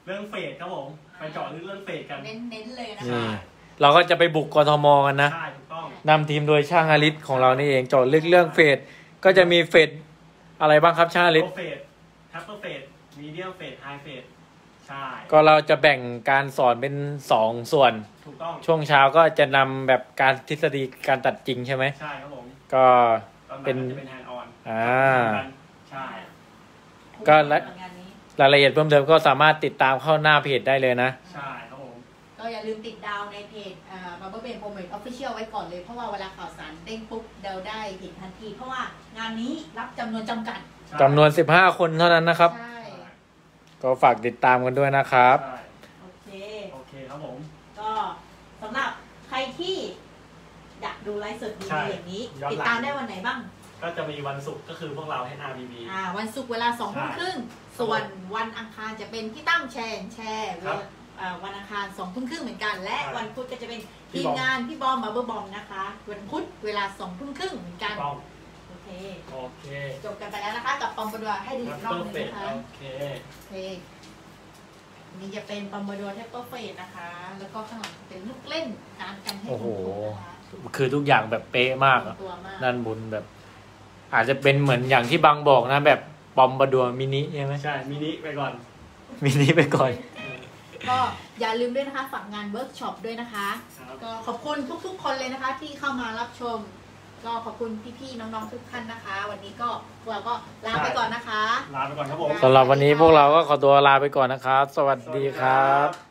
เรื่องเฟดครับผมไปเจาะลึกเรื่องเฟดกันเน้นๆเลยนะนี่คะเราก็จะไปบุกกทมกันนะใช่ถูกต้องนำทีมโดยช่างอาริสของเรานี่เองเจาะลึกเรื่องเฟดก็จะมีเฟดอะไรบ้างครับช่างอาริสโลเฟดทัพเปอร์เฟดมีเดียมเฟดไฮเฟดใช่ก็เราจะแบ่งการสอนเป็นสองส่วนถูกต้องช่วงเช้าก็จะนำแบบการทฤษฎีการตัดจริงใช่ไหมใช่ครับผมก็ตอนเป็นั้นนจะเป็นแฮนด์ออนอ่าใช่ก็และงานนี้รายละเอียดเพิ่มเติมก็สามารถติดตามเข้าหน้าเพจได้เลยนะใช่ครับผมก็อย่าลืมติดดาวในเพจอ่า Bubble Brain Promote Official ไว้ก่อนเลย เพราะว่าเวลาข่าวสารเด้งปุ๊บเราได้เห็นทันที เพราะว่างานนี้รับจำนวนจำกัดใช่จำนวนสิบห้าคนเท่านั้นนะครับใช่ก็ฝากติดตามกันด้วยนะครับใช่โอเคโอเคครับผมก็สำหรับใครที่อยากดูไลฟ์สดดีใช่ๆอย่างนี้ย้อนหลังติดตามได้วันไหนบ้างก็จะมีวันศุกร์ก็คือพวกเราให้ อาร์ บี บีอ่า วันศุกร์เวลาสองทุ่มใช่ครึ่ง ส่วนวันอังคารจะเป็นพี่ตั้มแชร์แชร์เวครัลาบอ่าวันอังคารสองทุ่มครึ่งเหมือนกัน และใช่วันพุธก็จะเป็นพี่ทีบมอมงานพี่บอมบับเบิลบอมนะคะ วันพุธเวลาสองทุ่มครึ่งเหมือนกันต้องโอเคโอเคจบกันไปแล้วนะคะ กับปอมบดัวให้ดูอีทัพกรอบเปอหร์นึงเฟดนะคะโอเคโอเคอันนี่จะเป็นปอมบดัวเทปเปอร์เฟดนะคะ แล้วก็ข้างหลังเป็นลูกเล่นการกันให้โอ้โหถูกๆนะคะคือทุกอย่างแบบเป๊ะมากอะตัวมากด้านบนแบบ อาจจะเป็นเหมือนอย่างที่บางบอกนะ แบบปอมบดัวมินิใช่ไหมใช่ มินิไปก่อนมินิไปก่อนก็อย่าลืมด้วยนะคะฝากงานเวิร์กช็อปด้วยนะคะครับก็ขอบคุณทุกๆ คนเลยนะคะ ที่เข้ามารับชม ก็ขอบคุณพี่ๆน้องๆทุกท่านนะคะ วันนี้ก็พวกเราก็ลาไปก่อนนะคะลาไปก่อนครับผมสำหรับวันนี้พวกเราก็ขอตัวลาไปก่อนนะครับ สวัสดีครับสวัสดี